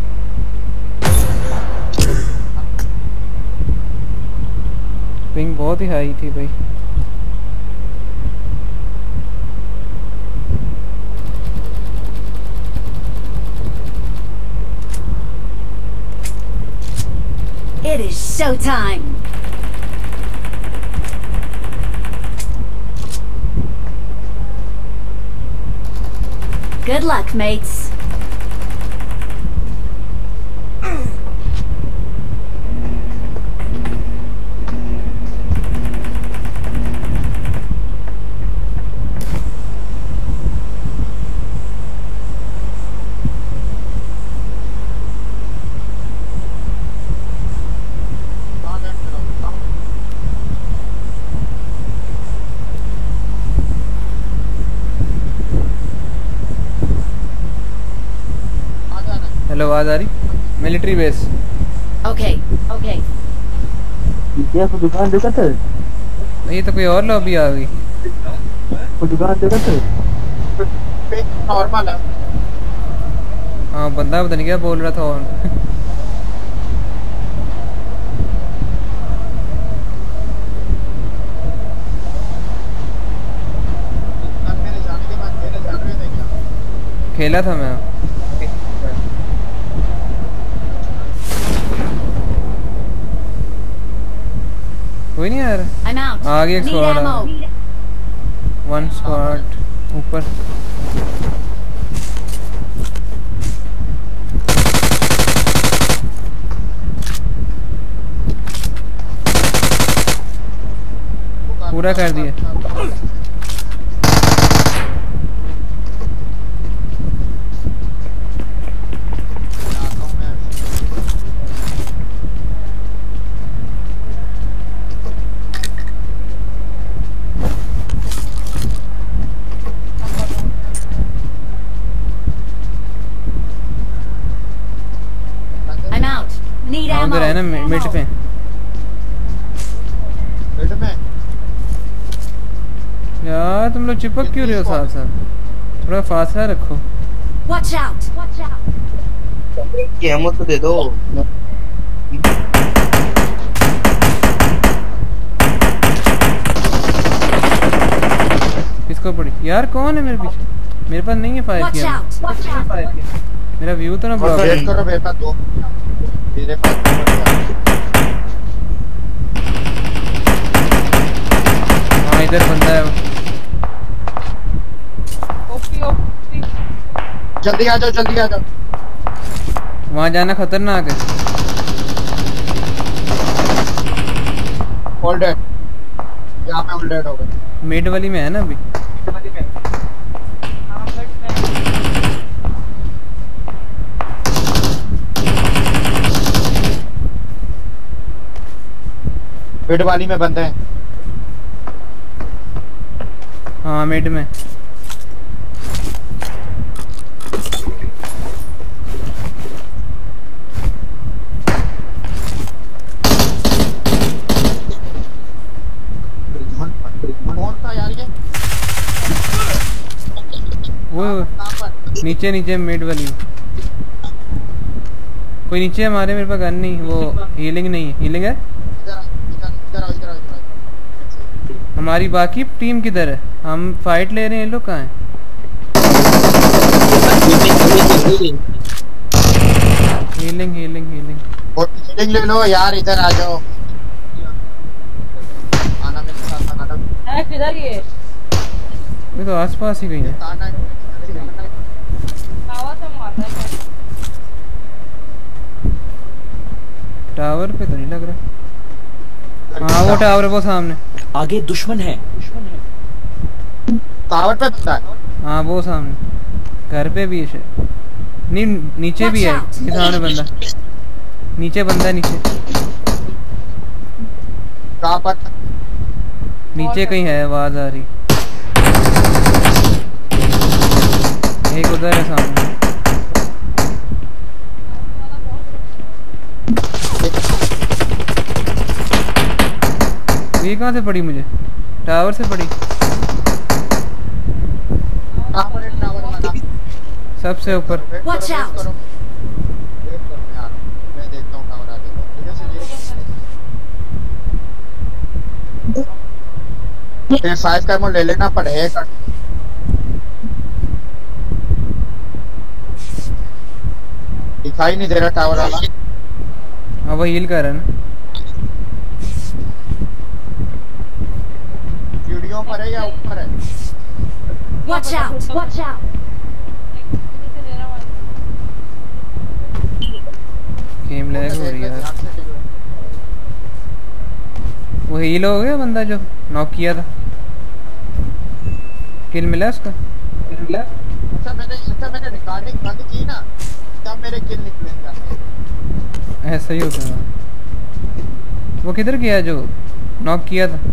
Speaker 1: पिंग बहुत ही हाई थी भाई।
Speaker 2: It is showtime. Good luck, mates.
Speaker 4: कहाँ बैठ कर रहो? कहाँ? कहाँ जाना है?
Speaker 1: हेलो, आवाज आ रही? Military base.
Speaker 2: Okay, okay.
Speaker 5: ये तो दुकान देखा था,
Speaker 1: ये तो कोई और लॉबी आ गई।
Speaker 5: वो दुकान देखा था।
Speaker 4: नॉर्मल है।
Speaker 1: हाँ बंदा पता नहीं क्या बोल रहा था और
Speaker 4: कल मेरे जाने के बाद मेरे जान रहे थे क्या?
Speaker 1: खेला था मैं। कोई नहीं यार,
Speaker 2: I'm out.
Speaker 1: आगे एक
Speaker 2: Need
Speaker 1: स्क्वाड आ
Speaker 2: ammo.
Speaker 1: वन स्क्वाड ऊपर। पूरा कर दिया।
Speaker 2: I'm out. Need
Speaker 1: हाँ उधर है ना
Speaker 2: ammo.
Speaker 1: मिड पे।
Speaker 4: मिड में
Speaker 1: यार तुम लोग चिपक क्यों रहे हो साथ साथ? थोड़ा फासला रखो।
Speaker 2: Watch out. Watch out.
Speaker 5: ये हमको तो दे दो।
Speaker 1: किसको पड़ी यार? कौन है मेरे पीछे? मेरे पास नहीं है फायर
Speaker 2: Watch
Speaker 1: किया।
Speaker 2: out. Watch out.
Speaker 1: मेरा व्यू तो ना ब्लॉक है।
Speaker 4: वेट करो, मेरे पास दो मेरे पास दो बंदे हैं।
Speaker 1: हाँ इधर बंदा है।
Speaker 8: ओपी ओपी
Speaker 4: जल्दी आ जाओ, जल्दी आ जाओ।
Speaker 1: वहाँ जाना खतरनाक है।
Speaker 4: ऑल डेड, यहाँ पे ऑल डेड हो गए।
Speaker 1: मिड वाली में है ना अभी।
Speaker 8: हाँ बट मैं
Speaker 4: मिड वाली में बंदे हैं।
Speaker 1: हाँ मिड में।
Speaker 4: कौन था यार ये?
Speaker 1: वो
Speaker 4: कहाँ पर?
Speaker 1: नीचे नीचे मिड वाली। कोई नीचे हमारे, मेरे पास गन नहीं। वो हीलिंग नहीं है। हीलिंग है
Speaker 4: इधर आ, इधर इधर आओ, इधर आओ, इधर आओ।
Speaker 1: हमारी। बाकी टीम किधर है? हम फाइट ले रहे हैं, ये लोग कहाँ हैं? Healing healing healing.
Speaker 4: और हीलिंग ले लो यार, इधर आ जाओ। आना मेरे साथ, आना।
Speaker 8: है किधर ये?
Speaker 1: ये तो आसपास ही कहीं है।
Speaker 4: आना
Speaker 8: टावर से मार रहा है क्या?
Speaker 1: टावर पे तो नहीं लग रहा। हाँ वो टावर वो सामने।
Speaker 6: आगे दुश्मन है। दुश्मन है।
Speaker 4: टावर पे बंदा है।
Speaker 1: हाँ वो सामने घर पे भी है शायद। नहीं नीचे भी है। ये सामने बंदा। नीचे बंदा है नीचे।
Speaker 4: कहाँ पर?
Speaker 1: नीचे कहीं है, आवाज आ रही। एक उधर है सामने। ये कहाँ से पड़ी मुझे? टावर से पड़ी।
Speaker 4: कहाँ पर है टावर वाला?
Speaker 1: सबसे ऊपर।
Speaker 4: वेट करो,
Speaker 2: Watch
Speaker 4: वेट
Speaker 2: out.
Speaker 4: करो। वेट करो यार, मैं देखता हूँ टावर आ देखो। इधर से देखो। फिर फाइव का एमो ले लेना पड़ेगा। दिखाई नहीं दे रहा टावर वाला।
Speaker 1: हाँ वो हील कर रहा है ना।
Speaker 4: सीढ़ियों पर है या ऊपर है?
Speaker 2: Watch out. Watch out.
Speaker 1: Game lag हो रही है यार। वो हील हो गया बंदा जो नॉक किया था। किल मिला उसका?
Speaker 4: अच्छा मैंने अच्छा मैंने रिकॉर्डिंग बंद की ना, तब मेरे किल निकलेंगे।
Speaker 1: ऐसा ही होता है। वो किधर गया जो नॉक किया था?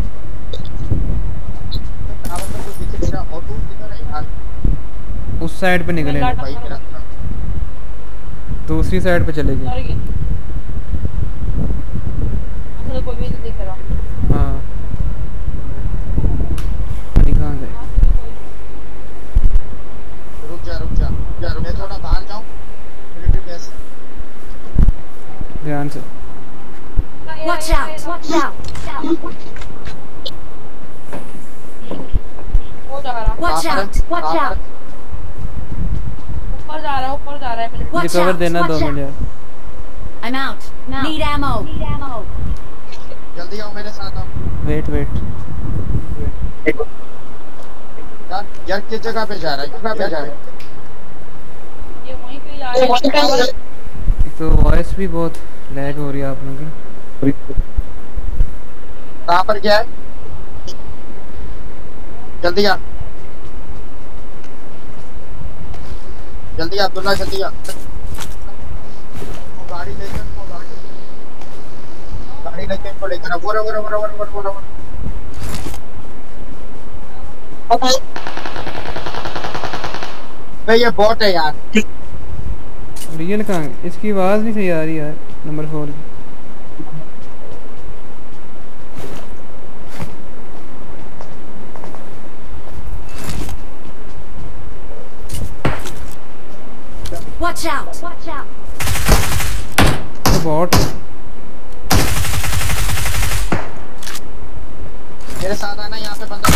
Speaker 4: टावर में कुछ दिख नहीं रहा। और तू किधर है यार?
Speaker 1: उस साइड पे निकले।
Speaker 4: भाई मेरा
Speaker 1: दूसरी साइड पे चले गए।
Speaker 8: तो कोई भी नहीं दिख
Speaker 4: यार मैं थोड़ा बाहर जाऊं मिलिट्री बेस
Speaker 1: ध्यान से।
Speaker 2: Watch out! Watch out!
Speaker 8: वो जा रहा
Speaker 2: Watch out! Watch out!
Speaker 8: ऊपर जा रहा है ऊपर जा रहा है मिलिट्री।
Speaker 1: ये
Speaker 2: Watch
Speaker 1: कवर
Speaker 2: out!
Speaker 1: देना दो
Speaker 2: Watch out!
Speaker 1: मिनट यार।
Speaker 2: I'm out. Need ammo. Need ammo.
Speaker 4: जल्दी आओ मेरे साथ आओ
Speaker 1: वेट वेट
Speaker 4: यार यार किस जगह पे जा रहा है जगह पे जा रहा है
Speaker 8: ये वहीं पे जा रहा है।
Speaker 1: एक तो वॉइस भी बहुत लैग हो रही है आप लोगों की।
Speaker 4: कहां पर गया है जल्दी आ जल्दी आ अब्दुल्ला जल्दी आ वो गाड़ी लेकर वो गाड़ी गाड़ी लेके इनको लेकर आ वो वो वो वो वो वो भाई ये बॉट है यार
Speaker 1: रियल कहाँ है? इसकी आवाज़ नहीं सही आ रही यार नंबर फोर की।
Speaker 2: Watch out! Watch out!
Speaker 1: तो बॉट
Speaker 4: मेरे साथ आना यहाँ पे बंदा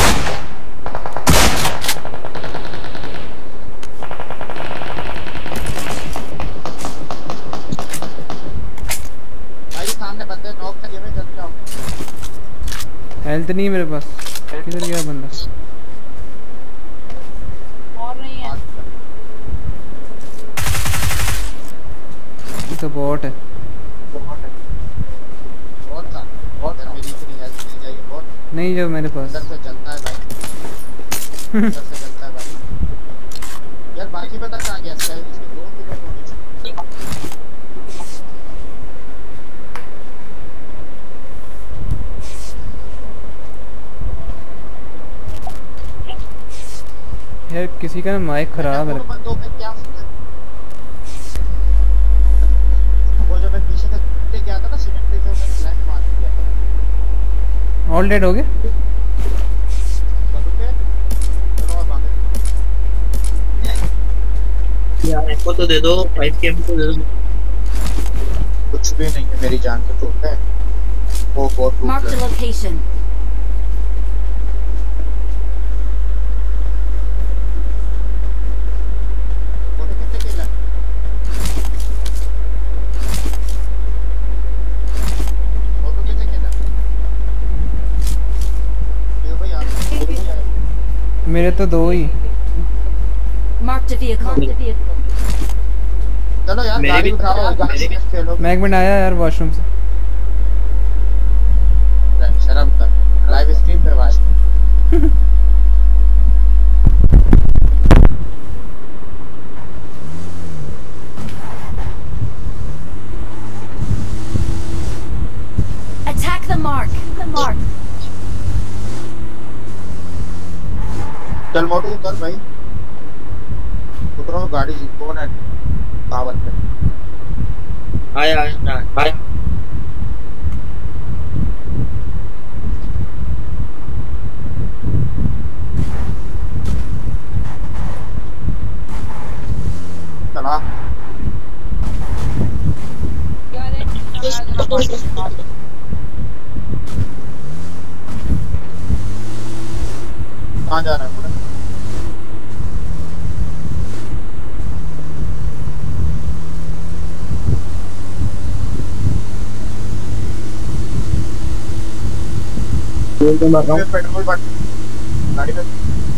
Speaker 4: भाई सामने बंदे नॉक कर में जल्दी आओ
Speaker 1: हेल्थ नहीं है मेरे पास। किधर गया बंदा?
Speaker 8: और नहीं है।
Speaker 1: ये तो बॉट है।
Speaker 4: बहुत था बहुत है मेरी इतनी हेल्थ नहीं चाहिए बहुत
Speaker 1: नहीं जो मेरे पास।
Speaker 4: अंदर से जलता है भाई अंदर से जलता है भाई यार बाकी पता कहाँ गया इसके दो किलो होने चाहिए
Speaker 1: यार किसी का माइक खराब है।
Speaker 4: बंदों पे क्या वो जो मैं पीछे तक गया था ना सिमेट्री से मैं फ्लैश मार दिया था
Speaker 1: ऑल डेड हो गए।
Speaker 4: बंदों पे चलो अब आगे
Speaker 7: यार इनको तो दे दो फाइव के एम तो दे दो।
Speaker 4: कुछ भी नहीं है मेरी जान पे तो है वो बहुत
Speaker 2: Mark the location.
Speaker 4: वो कितने किल है वो तो कितने किल है ये भाई आप
Speaker 1: मेरे तो दो ही।
Speaker 2: Mark the vehicle.
Speaker 4: चलो यार
Speaker 7: मेरे
Speaker 4: गाड़ी
Speaker 7: भी-
Speaker 4: उठाओ गाड़ी
Speaker 7: मेरे भी-
Speaker 4: खेलो
Speaker 1: मैं एक मिनट आया यार वॉशरूम से।
Speaker 4: शर्म कर लाइव स्ट्रीम पे वाश
Speaker 2: Attack the mark. The mark.
Speaker 4: चल मोटू उतर भाई उतरो गाड़ी कौन है पावर पे
Speaker 7: आया आया आया
Speaker 4: चला
Speaker 8: क्या रे
Speaker 4: कहाँ जा रहा है पूरा पेट्रोल बट गाड़ी पे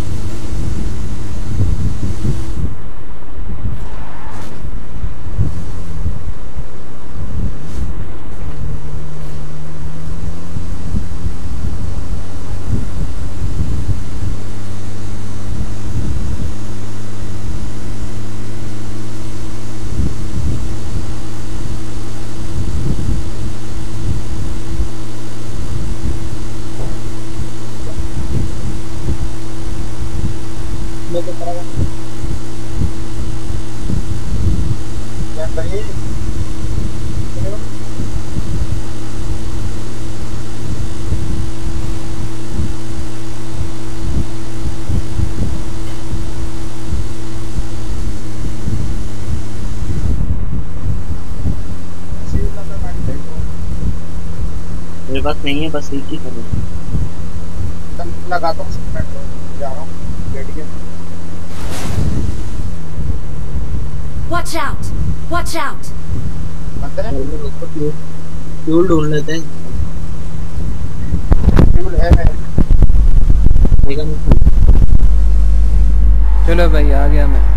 Speaker 4: क्या भाई
Speaker 7: पास नहीं है, बस एक ही करो।
Speaker 4: तब लगाता हूँ, जा रहा हूँ रेडी है।
Speaker 2: Watch out! Watch out!
Speaker 4: बंदे
Speaker 7: फ्यूल ढूंढ लेते हैं।
Speaker 4: फ्यूल है मेरे।
Speaker 1: चलो भाई आ गया मैं।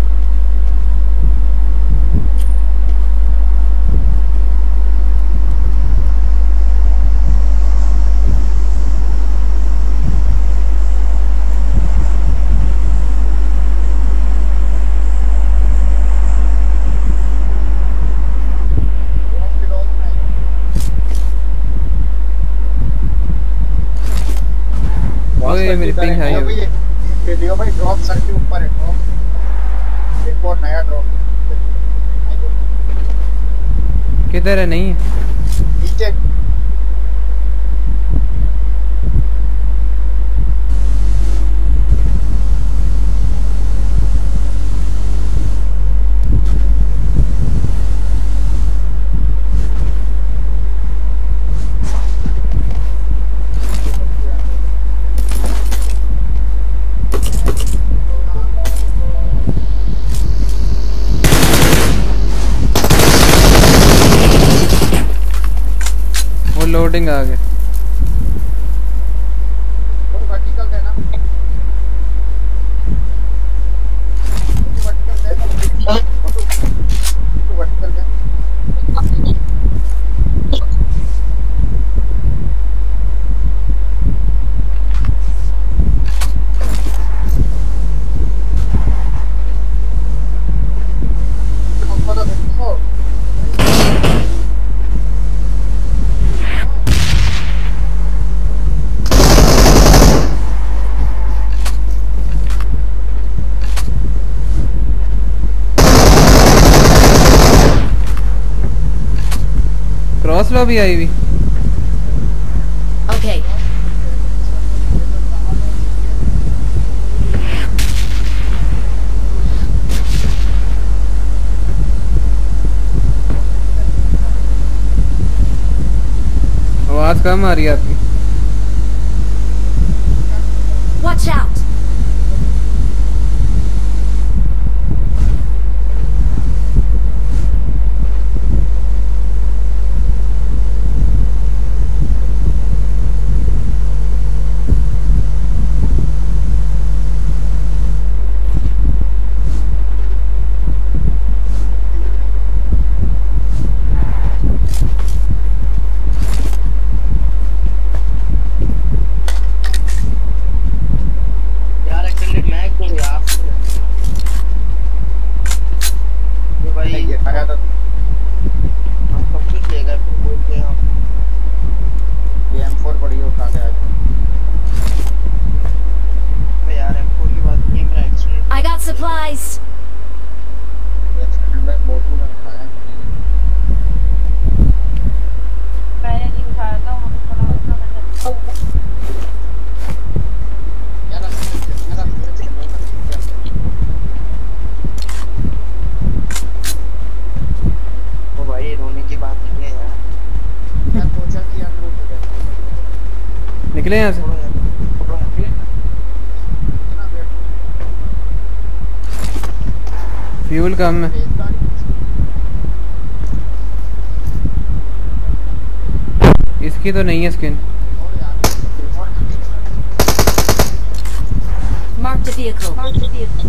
Speaker 1: ओए मेरी पिंग है
Speaker 4: भाई
Speaker 1: ये।
Speaker 4: ये लियो भाई ड्रॉप सर के ऊपर है ड्रॉप। एक और नया ड्रॉप
Speaker 1: किधर है? नहीं
Speaker 4: नीचे।
Speaker 1: लोडिंग आ गया।
Speaker 4: वो वर्टिकल देना, वर्टिकल दे, वर्टिकल दे।
Speaker 1: क्रॉस लो भी आई हुई।
Speaker 2: Okay.
Speaker 1: आवाज कम आ रही है आपकी।
Speaker 2: Watch out! Supplies.
Speaker 4: मैंने
Speaker 8: नहीं उठाया था
Speaker 7: वो भाई रोने की बात नहीं है यार।
Speaker 4: यार सोचा कि यार
Speaker 1: निकले यहाँ से। फ्यूल कम है। इसकी तो नहीं है skin.
Speaker 2: Mark the vehicle. Mark the vehicle.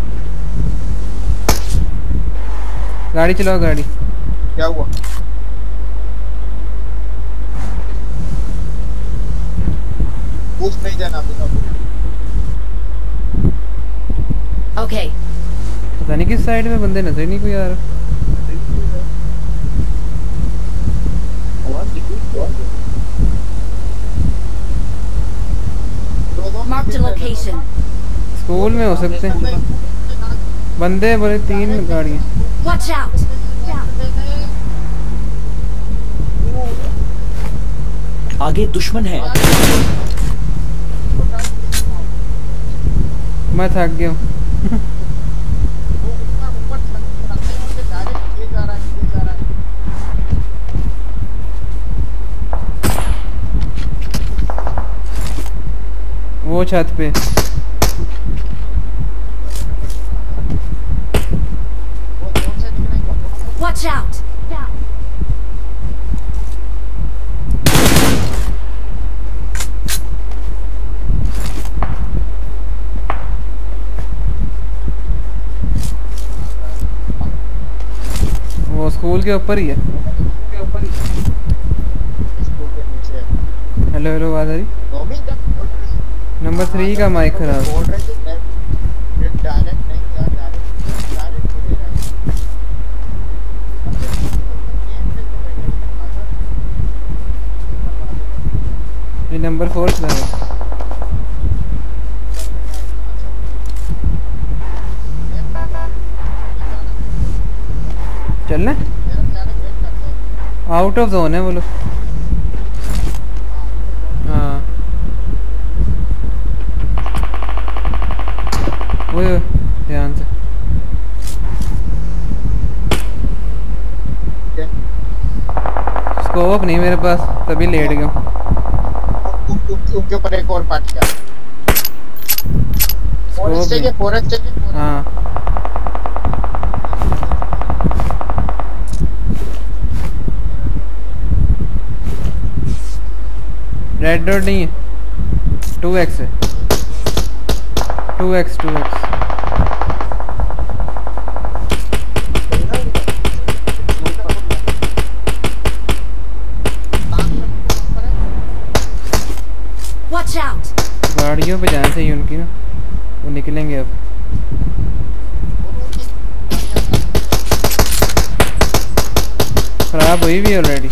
Speaker 1: गाड़ी चलाओ गाड़ी।
Speaker 4: क्या हुआ? बूस्ट नहीं देना अभी।
Speaker 2: Okay.
Speaker 1: पता नहीं किस साइड में बंदे नजर नहीं कोई आ रहा।
Speaker 2: Mark the location.
Speaker 1: स्कूल में हो सकते हैं बंदे, बड़े तीन गाड़ियाँ।
Speaker 2: Watch out!
Speaker 6: आगे दुश्मन है।
Speaker 1: मैं थक गया हूँ। वो छत पे।
Speaker 2: Watch out!
Speaker 1: वो स्कूल के ऊपर ही है। हेलो हेलो आवाज आ रही? नंबर थ्री का माइक खराब। ये नंबर फोर से है। चलना आउट ऑफ जोन है वो लोग। हाँ वो ध्यान से। स्कोप नहीं मेरे पास, तभी लेट गया।
Speaker 4: उनके ऊपर एक और पार्ट किया। फॉरेस्ट चाहिए, फॉरेस्ट चाहिए।
Speaker 1: हाँ रेड डॉट नहीं है, टू एक्स है। Two X two X
Speaker 2: Watch out!
Speaker 1: गाड़ियों पे जाना चाहिए उनकी ना, वो निकलेंगे अब। खराब हुई भी ऑलरेडी।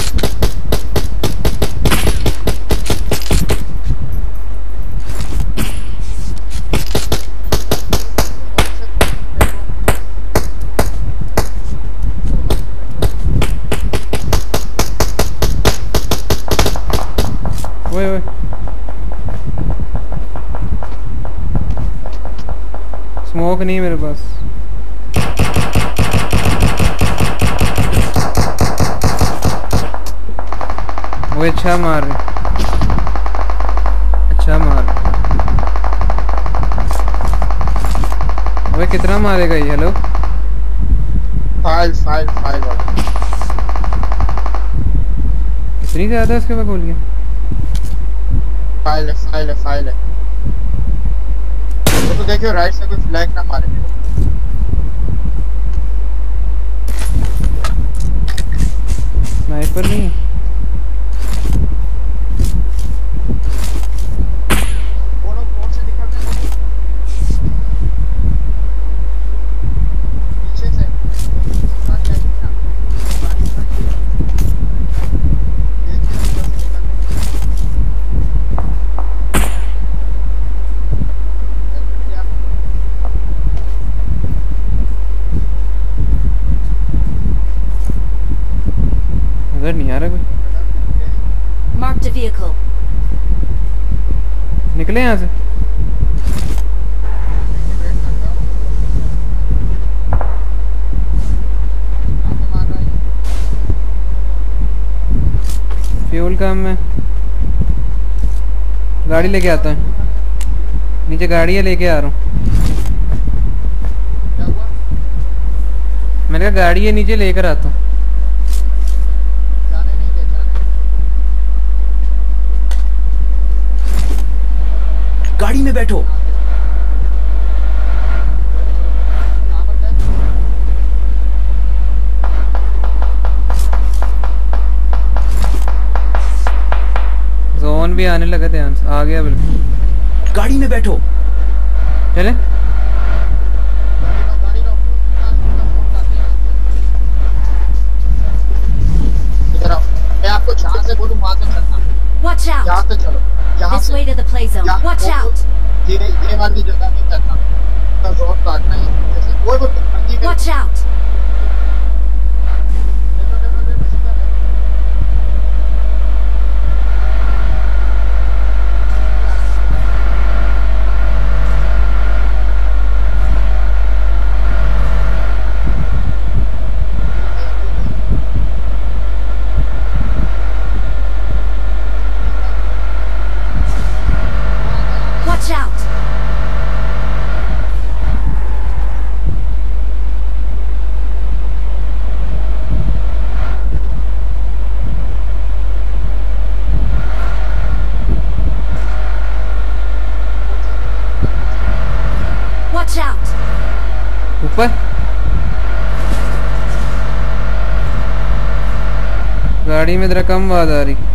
Speaker 1: ओए ओए स्मोक नहीं मेरे पास। वो अच्छा मार रहे, अच्छा मार रहे। अबे कितना मारेगा ये? हेलो
Speaker 4: फाइल फाइल फाइल
Speaker 1: इतनी ज्यादा इसके बाद गोलियां?
Speaker 4: फाइल है फाइल है फाइल है। तो देखियो राइट से कोई फ्लैग ना मारे।
Speaker 1: स्नाइपर नहीं है। नहीं आ रहा कोई।
Speaker 2: Marked a vehicle.
Speaker 1: निकले यहाँ से। फ्यूल कम है, गाड़ी लेके आता हूँ। नीचे गाड़ी है, लेके आ रहा हूँ। मैंने कहा गाड़ी है नीचे, लेकर आता हूँ।
Speaker 6: गाड़ी में बैठो।
Speaker 1: जोन भी आने लगा, ध्यान से। आ गया बिल्कुल।
Speaker 6: गाड़ी में बैठो।
Speaker 1: चले
Speaker 4: मैं आपको जहाँ से बोलूँ वहाँ से चलना।
Speaker 2: Watch out!
Speaker 4: यहाँ से चलो, यहाँ
Speaker 2: This
Speaker 4: से।
Speaker 2: way to the play zone. Watch out!
Speaker 4: ये ये वाली जगह नहीं चलना, तो जोर काटना है। जैसे कोई भी बंदी में
Speaker 2: Watch out!
Speaker 1: ऊपर गाड़ी में जरा कम आवाज आ रही।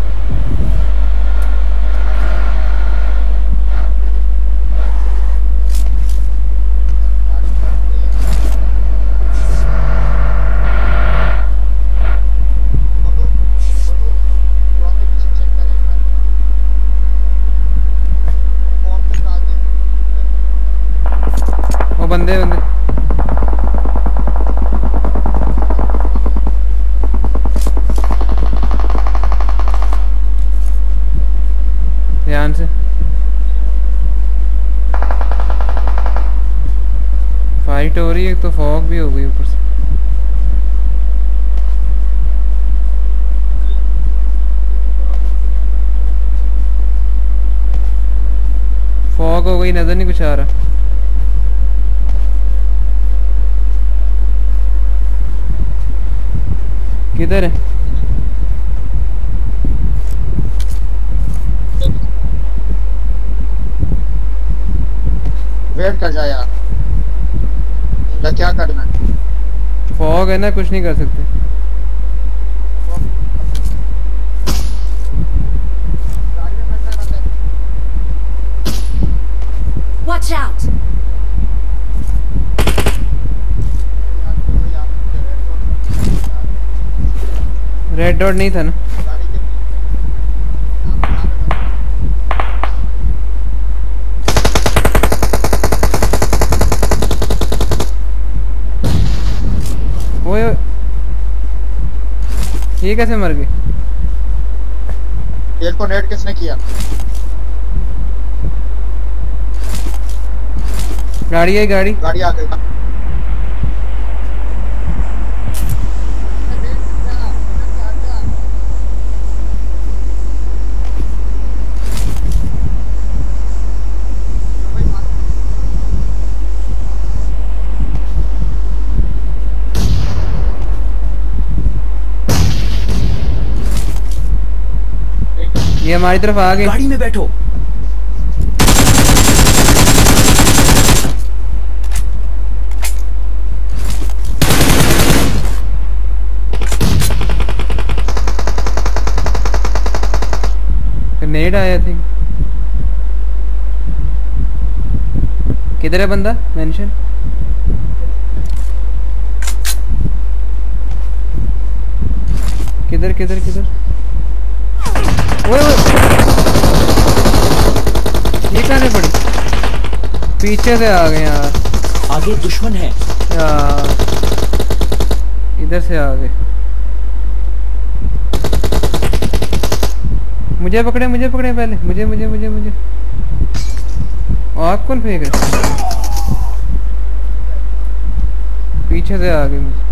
Speaker 1: वो बंदे बंदे ध्यान से। फाइट हो रही है तो फॉग भी हो गई ऊपर से। फॉग हो गई, नजर नहीं कुछ आ रहा। किधर है?
Speaker 4: वेट कर जा यार, या क्या करना है?
Speaker 1: फॉग है ना, कुछ नहीं कर सकते।
Speaker 2: Watch out!
Speaker 1: रेड डॉट नहीं था ना? ओए ये कैसे मर गए?
Speaker 4: तेल को नेट किसने किया?
Speaker 1: गाड़ी आई, गाड़ी
Speaker 4: गाड़ी आ गई।
Speaker 1: ये हमारी तरफ आ गए।
Speaker 6: गाड़ी में बैठो।
Speaker 1: नेड आया थिंक। किधर है बंदा? मेंशन किधर किधर किधर? ओए ओए ये कहाँ से पड़ी? पीछे से आ गए यार।
Speaker 6: आगे दुश्मन है
Speaker 1: यार, इधर से आ गए। मुझे पकड़े मुझे पकड़े पहले, मुझे मुझे मुझे मुझे आग कौन फेंक रहा? पीछे से आ गए मुझे।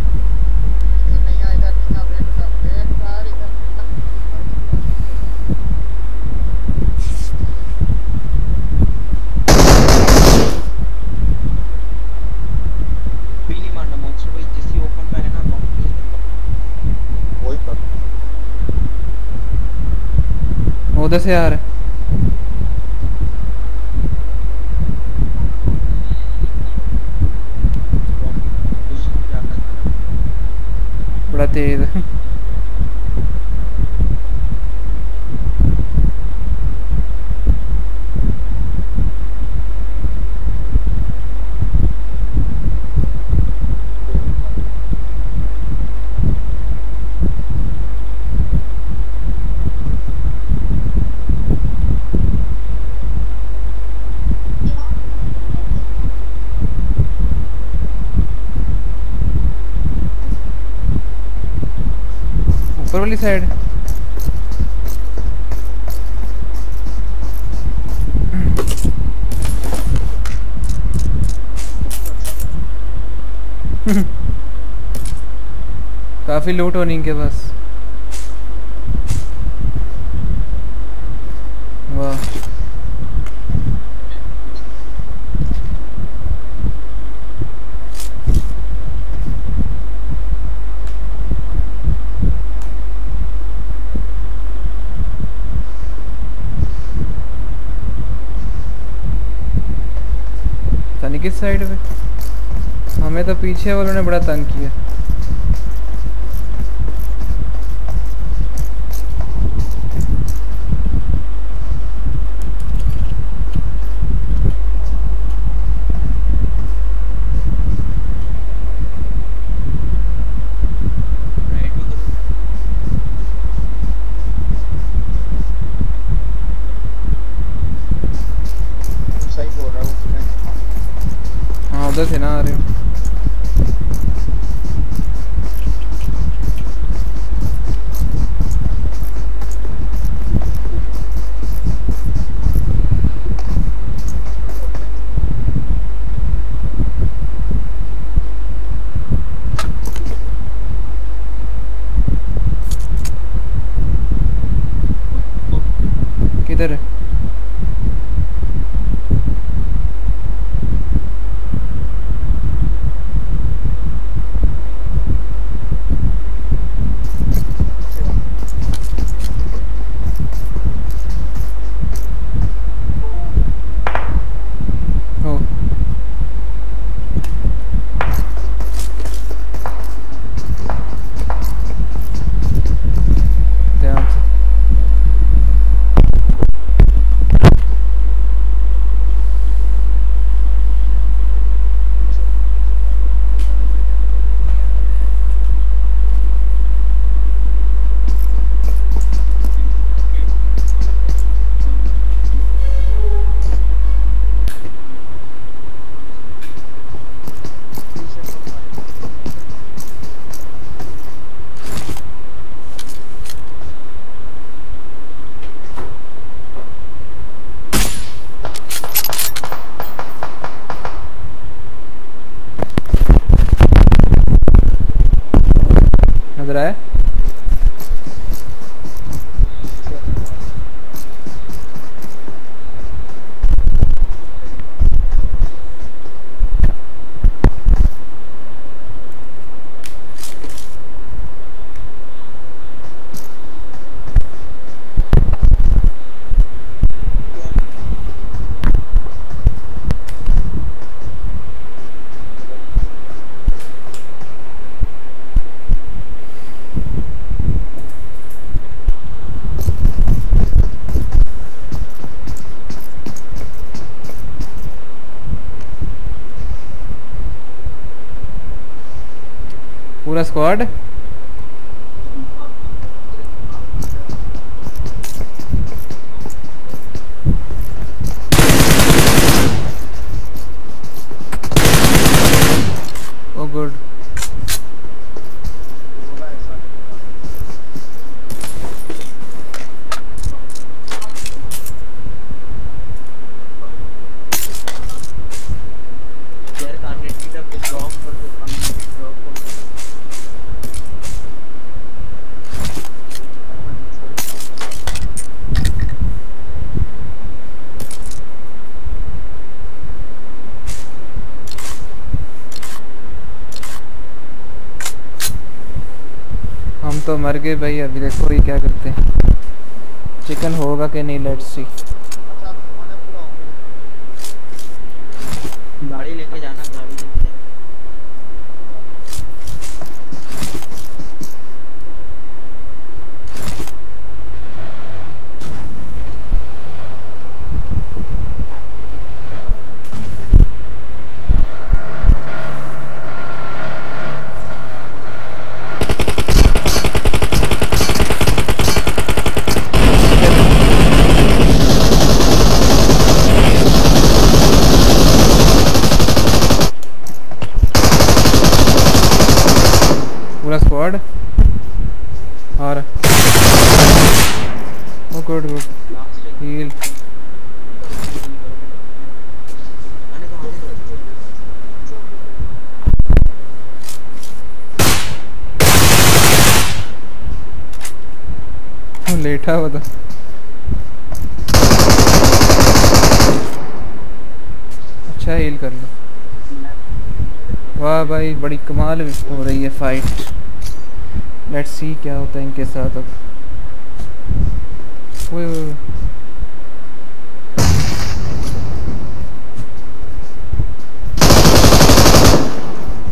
Speaker 1: उधर से आ रहा है। बड़ा तेज है। ऊपर वाली साइड काफी लूट होनी इनके पास। वाह किस साइड पे? हमें हमें तो पीछे वालों ने बड़ा तंग किया।
Speaker 4: सही बोल रहा हूँ।
Speaker 1: हाँ उधर से ना आ रहे हो। किधर है? हो ध्यान से। नजर आया? पूरा स्क्वाड ओ गुड।
Speaker 7: यार कार्नेटी का ड्रॉप कर दो, कार्नेटी ड्रॉप कर दो।
Speaker 1: हम तो मर गए भाई। अभी देखो ये क्या करते हैं। चिकन होगा कि नहीं, लेट्स सी।
Speaker 4: अच्छा खाना पूरा हो गया।
Speaker 7: गाड़ी लेके जाना, गाड़ी लेके जाना।
Speaker 1: पूरा स्क्वाड और ओ गुड गुड हील।
Speaker 7: आने दो, आने दो।
Speaker 1: ओ लेटा हुआ था। अच्छा हील कर लो। वाह भाई बड़ी कमाल हो रही है फाइट। लेट्स सी क्या होता है इनके साथ अब। ओए ओए ओए।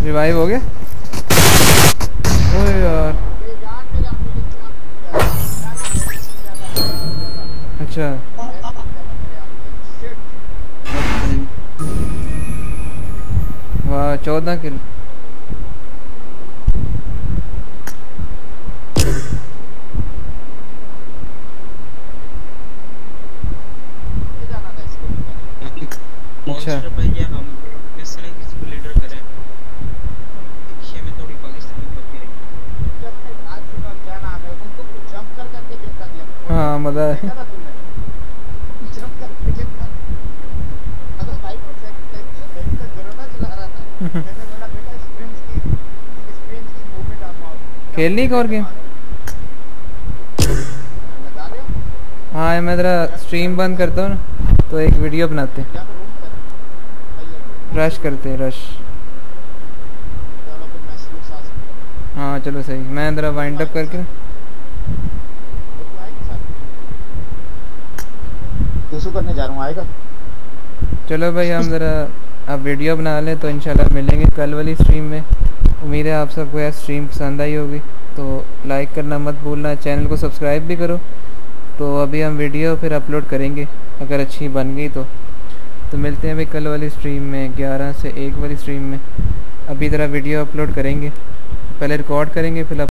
Speaker 1: रिवाइव हो गया। ओए यार अच्छा वाह चौदह किल। अच्छा
Speaker 5: भैया हम किसी ने किसी को लीडर करें एशिया में थोड़ी पाकिस्तानी बची है।
Speaker 4: क्या नाम है उनको जंप कर करके गिरता दिया।
Speaker 1: हाँ मजा है।
Speaker 4: जंप करके गिरता अगर भाई को चेक देखिए का गिरना चला रहा था। मैंने बोला बेटा स्प्रिंट्स की स्प्रिंट्स की मूवमेंट आप आओ
Speaker 1: खेलनी का और गेम
Speaker 4: लगा रहे हो।
Speaker 1: हाँ मैं ज़रा स्ट्रीम बंद करता हूँ ना तो एक वीडियो बनाते हैं। रश करते हैं रश। हाँ चलो सही। मैं ज़रा वाइंड अप करके
Speaker 4: दूसू करने जा रहा हूँ आएगा।
Speaker 1: चलो भाई हम ज़रा अब वीडियो बना लें तो इंशाल्लाह मिलेंगे कल वाली स्ट्रीम में। उम्मीद है आप सबको यह स्ट्रीम पसंद आई होगी तो लाइक करना मत भूलना, चैनल को सब्सक्राइब भी करो। तो अभी हम वीडियो फिर अपलोड करेंगे अगर अच्छी बन गई तो तो मिलते हैं भाई कल वाली स्ट्रीम में ग्यारह से एक वाली स्ट्रीम में। अभी ज़रा वीडियो अपलोड करेंगे, पहले रिकॉर्ड करेंगे फिर